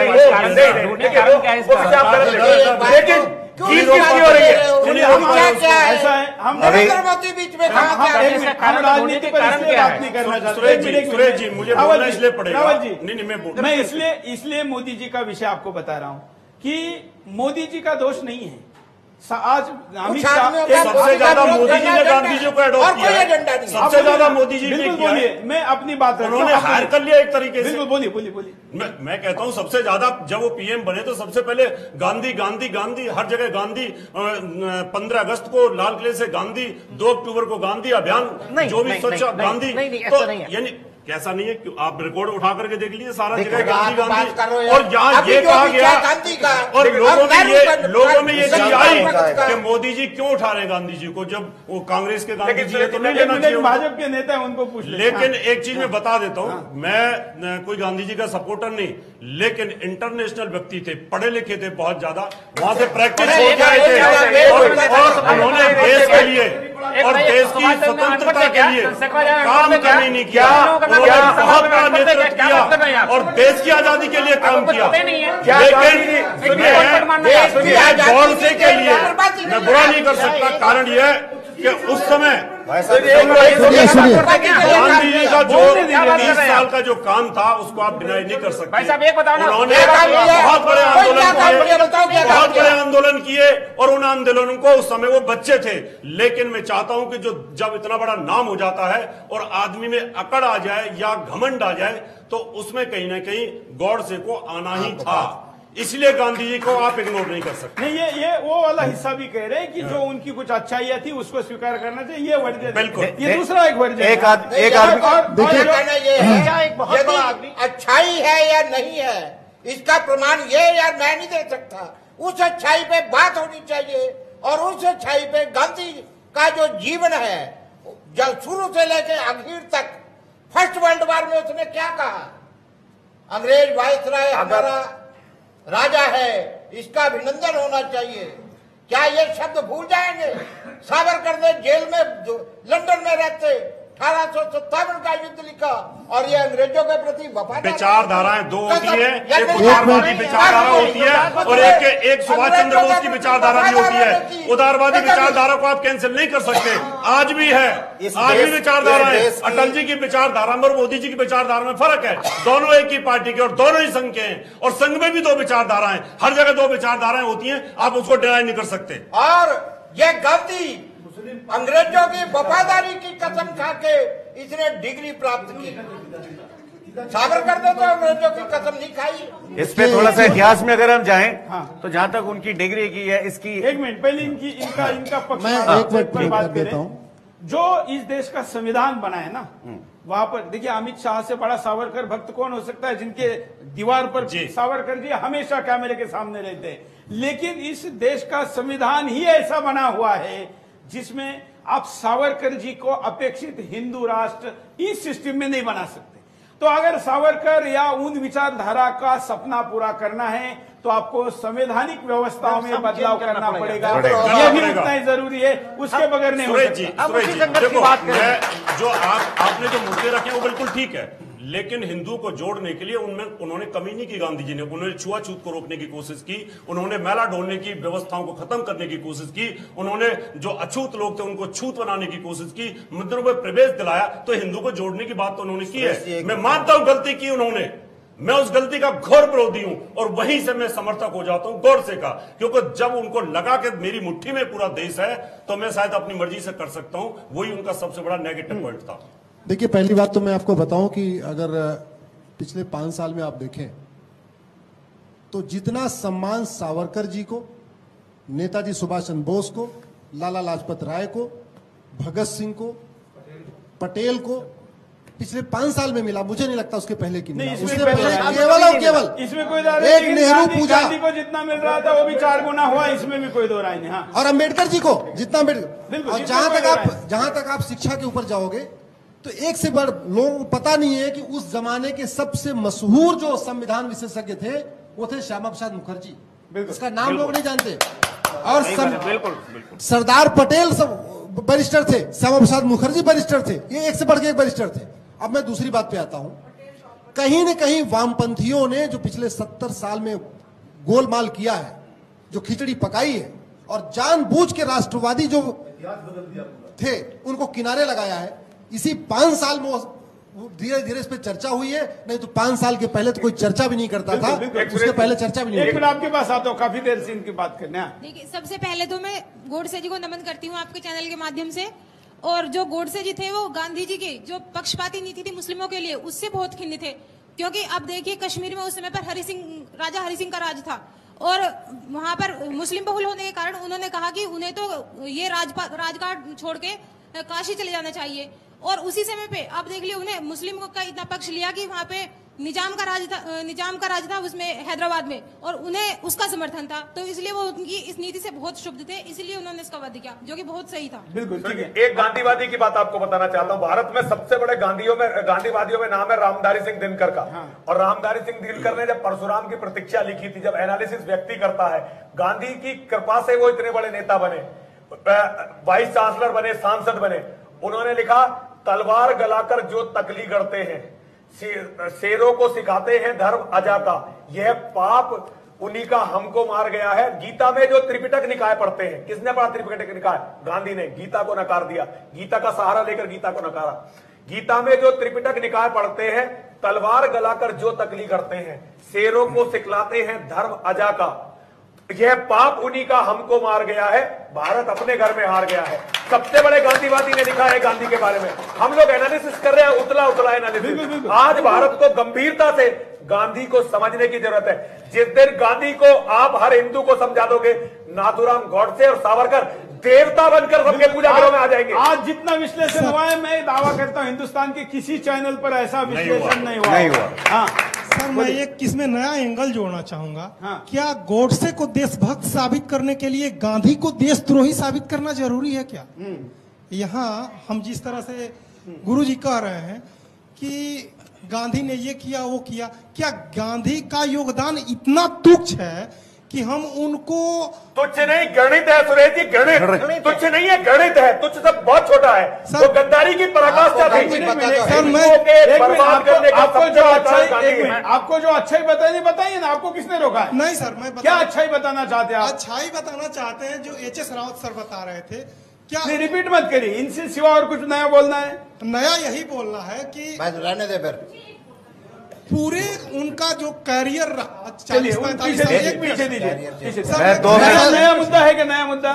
किसकी हो रही है? ऐसा है, हम नरेंद्र मोदी बीच में राजनीति पर इसलिए बात नहीं करना चाहते। सुरेश जी मुझे बोलना इसलिए पड़ेगा। मैं इसलिए मोदी जी का विषय आपको बता रहा हूं कि मोदी जी का दोष नहीं है। आज अमित शाह सबसे ज्यादा मोदी जी ने गांधी जी को एडॉप्ट किया है, सबसे ज्यादा मोदी जी ने किया है। मैं अपनी बात उन्होंने हायर कर लिया एक तरीके से। बोलिए। मैं कहता हूं सबसे ज्यादा जब वो पीएम बने तो सबसे पहले गांधी गांधी गांधी, हर जगह गांधी। 15 अगस्त को लाल किले से गांधी, 2 अक्टूबर को गांधी अभियान, जो भी स्वच्छ गांधी। तो यानी कैसा नहीं है कि आप रिकॉर्ड उठा करके देख लीजिए, सारा जगह गांधी गांधी। और यहाँ ये कहा गया और लोगों में ये चीज आई कि मोदी जी क्यों उठा रहे गांधी जी को, जब वो कांग्रेस के गांधी जी तो नहीं लेना चाहिए, भाजपा के नेता है उनको पूछ। लेकिन एक चीज मैं बता देता हूँ, मैं कोई गांधी जी का सपोर्टर नहीं, लेकिन इंटरनेशनल व्यक्ति थे, पढ़े लिखे थे बहुत ज्यादा, वहां से प्रैक्टिस हो गए थे और उन्होंने देश के लिए और देश की स्वतंत्रता के लिए काम करने नहीं किया, उन्होंने बहुत बड़ा नेतृत्व किया और देश की आजादी के लिए काम किया। लेकिन गॉडसे के लिए मैं बुरा नहीं कर सकता, कारण यह कि उस समय गांधी जी का जो 30 साल का जो काम था उसको आप डिनाई नहीं कर सकते। उन्होंने बहुत बड़े आंदोलन किए और उन आंदोलनों को उस समय वो बच्चे थे। लेकिन मैं चाहता हूं कि जो जब इतना बड़ा नाम हो जाता है और आदमी में अकड़ आ जाए या घमंड आ जाए तो उसमें कहीं ना कहीं गॉडसे को आना ही था, इसलिए गांधी जी को आप इग्नोर नहीं कर सकते। नहीं, ये वो वाला हिस्सा भी कह रहे हैं कि जो उनकी कुछ अच्छाइयां थी उसको स्वीकार करना चाहिए, ये वर्जन। बिल्कुल, ये दूसरा एक वर्जन। एक आदमी यदि अच्छाई है या नहीं है इसका प्रमाण ये यार मैं नहीं दे सकता। उस अच्छाई पे बात होनी चाहिए और उस अच्छाई पे गांधी का जो जीवन है जब शुरू से लेकर आखिर तक, फर्स्ट वर्ल्ड वॉर में उसने क्या कहा, अंग्रेज वायसराय हमारा राजा है, इसका अभिनंदन होना चाहिए। क्या ये शब्द भूल जाएंगे? सावरकर ने जेल में लंदन में रहते 1857 का युद्ध लिखा और ये अंग्रेजों के प्रति वफादार विचारधाराएं दो होती है, एक उदारवादी विचारधारा होती है और एक सुभाष चंद्र बोस की विचारधारा भी होती है। उदारवादी विचारधारा को आप कैंसिल नहीं कर सकते, आज भी है, आज भी विचारधारा है। अटल जी की विचारधारा में और मोदी जी की विचारधारा में फर्क है। दोनों एक ही पार्टी के और दोनों ही संघ के हैं और संघ में भी दो विचारधाराएं, हर जगह दो विचारधाराएं होती हैं, आप उसको डिनाई नहीं कर सकते। और ये गांधी अंग्रेजों की वफादारी की कसम खा के इसने डिग्री प्राप्त की। सावरकर ने तो अंग्रेजों की कसम नहीं खाई। इस पे थोड़ा सा इतिहास में अगर हम जाएं तो जहां तक उनकी डिग्री की है, इसकी एक मिनट पहले इनका पक्ष मैं एक मिनट पर बात देता हूं। जो इस देश का संविधान बना है ना, वहां पर देखिए अमित शाह से बड़ा सावरकर भक्त कौन हो सकता है, जिनके दीवार पर सावरकर जी हमेशा कैमरे के सामने रहते हैं। लेकिन इस देश का संविधान ही ऐसा बना हुआ है जिसमें आप सावरकर जी को अपेक्षित हिंदू राष्ट्र इस सिस्टम में नहीं बना सकते। तो अगर सावरकर या उन विचारधारा का सपना पूरा करना है तो आपको संवैधानिक व्यवस्थाओं में बदलाव करना पड़ेगा। यह भी उतना ही जरूरी है, उसके बगैर नहीं हो सकता। देखो, जो आपने जो मुद्दे रखे वो बिल्कुल ठीक है, लेकिन हिंदुओं को जोड़ने के लिए उन्होंने कमी नहीं की। गांधी जी ने उन्होंने छुआछूत को रोकने की कोशिश की, उन्होंने मैला ढोलने की व्यवस्थाओं को खत्म करने की कोशिश की, उन्होंने जो अछूत लोग थे उनको छूत बनाने की कोशिश की, मंदिरों में प्रवेश दिलाया। तो हिंदू को जोड़ने की बात तो उन्होंने की है। मैं मानता हूं गलती की उन्होंने, मैं उस गलती का घोर विरोधी हूं और वहीं से मैं समर्थक हो जाता हूं गोडसे का, क्योंकि जब उनको लगा कि मेरी मुट्ठी में पूरा देश है तो मैं शायद अपनी मर्जी से कर सकता हूं, वही उनका सबसे बड़ा नेगेटिव पॉइंट था। देखिए, पहली बात तो मैं आपको बताऊं कि अगर पिछले 5 साल में आप देखें तो जितना सम्मान सावरकर जी को, नेताजी सुभाष चंद्र बोस को, लाला लाजपत राय को, भगत सिंह को, पटेल को पिछले 5 साल में मिला, मुझे नहीं लगता उसके पहले की मिला। उससे केवल इसमें कोई एक नेहरू पूजा को जितना मिल रहा था वो भी 4 गुना हुआ, इसमें भी कोई दो राय नहीं। हाँ। और अम्बेडकर जी को जितना और जहां तक आप शिक्षा के ऊपर जाओगे तो एक से बढ़ लोगों को पता नहीं है कि उस जमाने के सबसे मशहूर जो संविधान विशेषज्ञ थे वो थे श्यामा प्रसाद मुखर्जी। इसका नाम लोग नहीं जानते। और सरदार पटेल सब बैरिस्टर थे, श्यामा प्रसाद मुखर्जी बैरिस्टर थे, ये एक से बढ़ के एक बैरिस्टर थे। अब मैं दूसरी बात पे आता हूं, कहीं न कहीं वामपंथियों ने जो पिछले 70 साल में गोलमाल किया है, जो खिचड़ी पकाई है और जानबूझ के राष्ट्रवादी जो थे उनको किनारे लगाया है। इसी 5 साल में धीरे धीरे इस पे चर्चा हुई है, नहीं तो 5 साल के पहले तो कोई चर्चा भी नहीं करता था, उसके पहले चर्चा भी नहीं। एक मिनट आपके पास आता हूँ, काफी देर से इनकी बात करने। देखिए, सबसे पहले तो मैं गोडसे जी को नमन करती हूँ आपके चैनल के माध्यम से। और जो गोडसे जी थे वो गांधी जी की जो पक्षपाती नीति थी मुस्लिमों के लिए उससे बहुत खिन्न थे, क्योंकि अब देखिए कश्मीर में उस समय पर राजा हरि सिंह का राज था और वहां पर मुस्लिम बहुल होने के कारण उन्होंने कहा कि उन्हें तो ये राजघाट छोड़ के काशी चले जाना चाहिए। और उसी समय पे आप देख लिया उन्हें मुस्लिम का इतना पक्ष लिया कि वहां पे निजाम का राज था उसमें हैदराबाद में, और उन्हें उसका समर्थन था। तो इसलिए वो उनकी इस नीति से बहुत क्षुब्ध थे, इसलिए उन्होंने इसका वध किया, जो कि बहुत सही था। बिल्कुल। एक गांधीवादी की बात आपको बताना चाहता हूं। भारत में सबसे बड़े गांधीवादियों में नाम है रामधारी सिंह दिनकर का। और रामधारी सिंह दिनकर ने जब परशुराम की प्रतीक्षा लिखी थी, जब एनालिसिस व्यक्ति करता है, गांधी की कृपा से वो इतने बड़े नेता बने, वाइस चांसलर बने, सांसद बने। उन्होंने लिखा, तलवार गलाकर जो तकली करते हैं, शेरों को सिखाते हैं धर्म अजा का, यह पाप उन्हीं का हमको मार गया है। गीता में जो त्रिपिटक निकाय पढ़ते हैं, किसने पढ़ा त्रिपिटक निकाय? गांधी ने। गीता को नकार दिया, गीता का सहारा लेकर गीता को नकारा। गीता में जो त्रिपिटक निकाय पढ़ते हैं, तलवार गलाकर जो तकली करते हैं, शेरों को सिखलाते हैं धर्म अजा का, यह पाप उन्हीं का हमको मार गया है। भारत अपने घर में हार गया है। सबसे बड़े गांधीवादी ने लिखा है गांधी के बारे में। हम लोग एनालिसिस कर रहे हैं, उतला उतला एनालिसिस। आज भारत को गंभीरता से गांधी को समझने की जरूरत है। जिस दिन गांधी को आप हर हिंदू को समझा दोगे, नाथूराम गोडसे और सावरकर देवता बनकर सबके पूजा घरों में आ जाएंगे। आज जितना विश्लेषण हुआ है, मैं दावा करता हूं हिंदुस्तान के किसी चैनल पर ऐसा विश्लेषण नहीं हुआ। हाँ। सर, मैं एक इसमें नया एंगल जोड़ना चाहूंगा। हाँ। क्या गोडसे को देशभक्त साबित करने के लिए गांधी को देशद्रोही साबित करना जरूरी है क्या? यहाँ हम जिस तरह से गुरुजी कह रहे हैं कि गांधी ने ये किया वो किया, क्या गांधी का योगदान इतना तुच्छ है कि हम उनको तुच्छ नहीं, गणित है सुरेश जी, गणित तुच्छ नहीं है, गणित है। तुच्छ सब बहुत छोटा है। तो गद्दारी की पराकाष्ठा थी। सर मैं आपको जो अच्छाई बताइए बताइए ना, आपको किसने रोका है? नहीं सर, मैं क्या अच्छाई बताना चाहते हैं आप? अच्छाई बताना चाहते हैं जो एच.एस. रावत सर बता रहे थे। क्या नहीं, रिपीट मत करिए, इनसे सिवा और कुछ नया बोलना है? नया यही बोलना है कि रहने दे फिर। पूरे उनका जो कैरियर रहा 40-45 साल, एक पीछे दीजिए। सर नया मुद्दा है कि नया मुद्दा?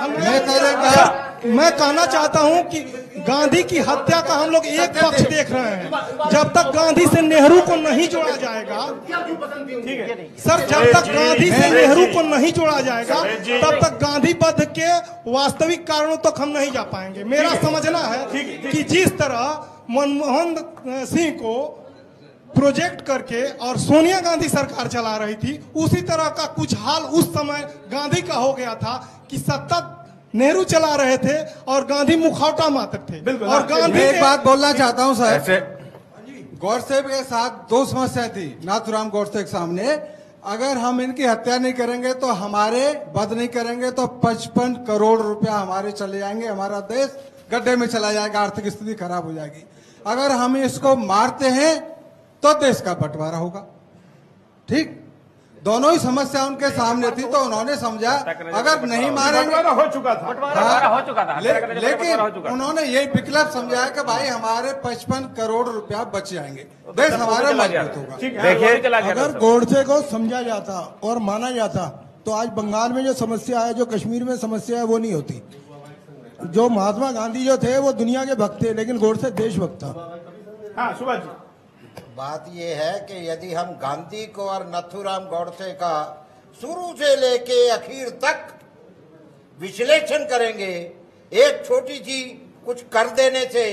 मैं कहना चाहता हूं कि गांधी की हत्या का हम लोग एक पक्ष देख रहे हैं। जब तक गांधी से नेहरू को नहीं जोड़ा जाएगा, ठीक है सर, जब तक गांधी से नेहरू को नहीं जोड़ा जाएगा तब तक गांधी वध के वास्तविक कारणों तक हम नहीं जा पाएंगे। मेरा समझना है कि जिस तरह मनमोहन सिंह को प्रोजेक्ट करके और सोनिया गांधी सरकार चला रही थी, उसी तरह का कुछ हाल उस समय गांधी का हो गया था कि सत्ता नेहरू चला रहे थे और गांधी मुखौटा मात्र थे। और गांधी एक बात बोलना चाहता हूं सर, गोडसे के साथ दो समस्या थी नाथूराम गोडसे के सामने। अगर हम इनकी हत्या नहीं करेंगे तो हमारे वध नहीं करेंगे तो 55 करोड़ रुपया हमारे चले जाएंगे, हमारा देश गड्ढे में चला जाएगा, आर्थिक स्थिति खराब हो जाएगी। अगर हम इसको मारते हैं तो देश का बंटवारा होगा। ठीक, दोनों ही समस्या उनके सामने थी, तो उन्होंने समझा अगर नहीं मारेंगे, हो चुका था, हो चुका था। लेकिन उन्होंने यही विकल्प समझाया कि भाई हमारे 55 करोड़ रुपया बच जाएंगे, देश हमारा मजबूत होगा। देखिए, अगर गोडसे को समझा जाता और माना जाता तो आज बंगाल में जो समस्या है, जो कश्मीर में समस्या है, वो नहीं होती। जो महात्मा गांधी जो थे वो दुनिया के भक्त थे, लेकिन गोडसे देशभक्त था। हाँ, सुभाष जी, बात यह है कि यदि हम गांधी को और नथुराम गोडसे का शुरू से लेके आखिर तक विश्लेषण करेंगे, एक छोटी सी कुछ कर देने से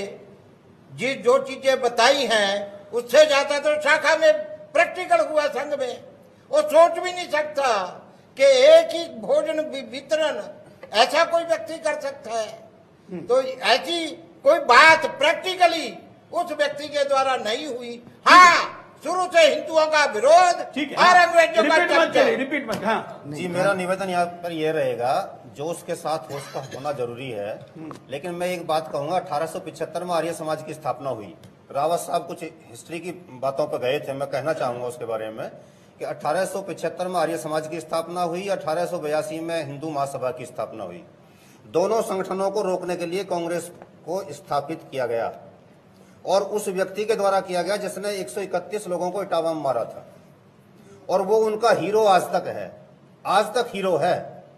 जो चीजें बताई हैं उससे ज्यादा तो शाखा में प्रैक्टिकल हुआ संघ में। वो सोच भी नहीं सकता कि एक ही भोजन वितरण ऐसा कोई व्यक्ति कर सकता है। तो ऐसी कोई बात प्रैक्टिकली उस व्यक्ति के द्वारा नहीं हुई। हाँ, शुरू से हिंदुओं का विरोध और अंग्रेजों का रिपीट मत। हाँ जी, मेरा निवेदन यहाँ पर यह रहेगा, जोश के साथ होश का होना जरूरी है। लेकिन मैं एक बात कहूंगा, 1875 में आर्य समाज की स्थापना हुई। रावत साहब कुछ हिस्ट्री की बातों पर गए थे, मैं कहना चाहूंगा उसके बारे में कि 1875 में आर्य समाज की स्थापना हुई, 1882 में हिंदू महासभा की स्थापना हुई। दोनों संगठनों को रोकने के लिए कांग्रेस को स्थापित किया गया और उस व्यक्ति के द्वारा किया गया जिसने 131 लोगों को इटावा में मारा था, और वो उनका हीरो आज तक है, आज तक हीरो है।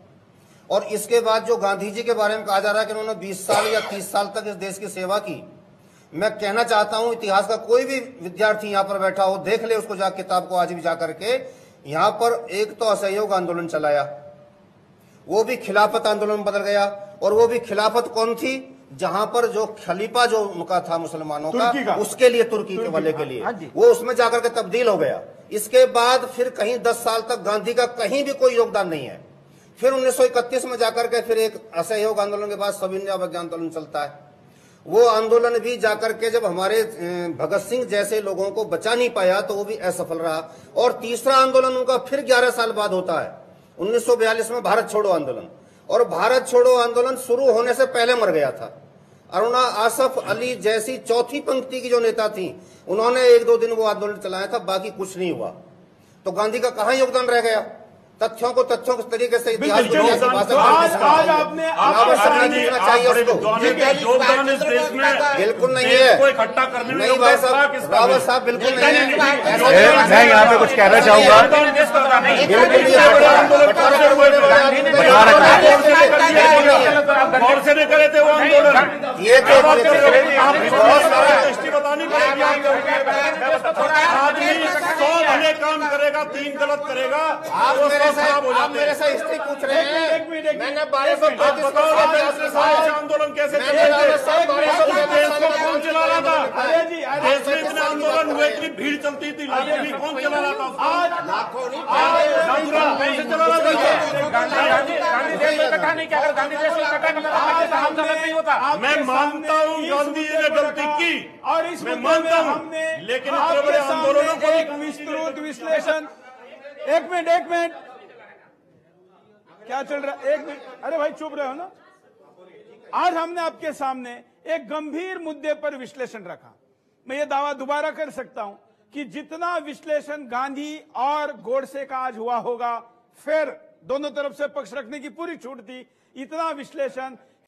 और इसके बाद जो गांधी जी के बारे में कहा जा रहा है कि उन्होंने 20 साल या 30 साल तक इस देश की सेवा की, मैं कहना चाहता हूं इतिहास का कोई भी विद्यार्थी यहां पर बैठा हो, देख ले उसको किताब को आज भी जा करके। यहां पर एक तो असहयोग आंदोलन चलाया, वो भी खिलाफत आंदोलन में बदल गया, और वो भी खिलाफत कौन थी? जहां पर जो खलीफा जो उनका था मुसलमानों का, उसके लिए, तुर्की के वाले के लिए, वो उसमें जाकर के तब्दील हो गया। इसके बाद फिर कहीं 10 साल तक गांधी का कहीं भी कोई योगदान नहीं है। फिर 1931 में जाकर के फिर एक असहयोग आंदोलन के बाद सब इंडिया अवज्ञा आंदोलन चलता है। वो आंदोलन भी जाकर के जब हमारे भगत सिंह जैसे लोगों को बचा नहीं पाया तो वो भी असफल रहा। और तीसरा आंदोलन उनका फिर 11 साल बाद होता है, 1942 में भारत छोड़ो आंदोलन। और भारत छोड़ो आंदोलन शुरू होने से पहले मर गया था। अरुणा आसफ अली जैसी चौथी पंक्ति की जो नेता थी, उन्होंने 1-2 दिन वो आंदोलन चलाया था, बाकी कुछ नहीं हुआ। तो गांधी का कहां योगदान रह गया? तथ्यों को तथ्यों के तरीके से इतिहास आज आपने चाहिए उसको, बिल्कुल नहीं है, कोई इकट्ठा करने नहीं भाई साहब, रावत साहब बिल्कुल नहीं है। मैं यहाँ पे कुछ कहना चाहूंगा। गोडसे ने करे थे वो आंदोलन, ये तो बतानी पड़ेगी। आदमी 100 भले काम करेगा, 3 गलत करेगा, आप मेरे से हिस्ट्री पूछ रहे हैं। मैंने 1234 आंदोलन कैसे चलते थे? देश को कौन चला रहा था? देश में इतने आंदोलन हुए, इतनी भीड़ चलती थी, लाखों भी कौन चला रहा था? लाखों नहीं, कौन से चला रहा था? गांधी देश में इकट्ठा नहीं किया। अगर गांधी देश में इकट्ठा नहीं होता, मैं मानता हूँ गांधी जी ने गलती की, और इस मैं मानता हूँ, लेकिन इतने बड़े आंदोलनों को एक विस्तृत विश्लेषण। एक मिनट क्या चल रहा है? एक मिनट, अरे भाई चुप रहे हो ना। आज हमने आपके सामने एक गंभीर मुद्दे पर विश्लेषण रखा। मैं ये दावा दोबारा कर सकता हूं कि जितना विश्लेषण गांधी और गोडसे का आज हुआ होगा, फिर दोनों तरफ से पक्ष रखने की पूरी छूट थी, इतना विश्लेषण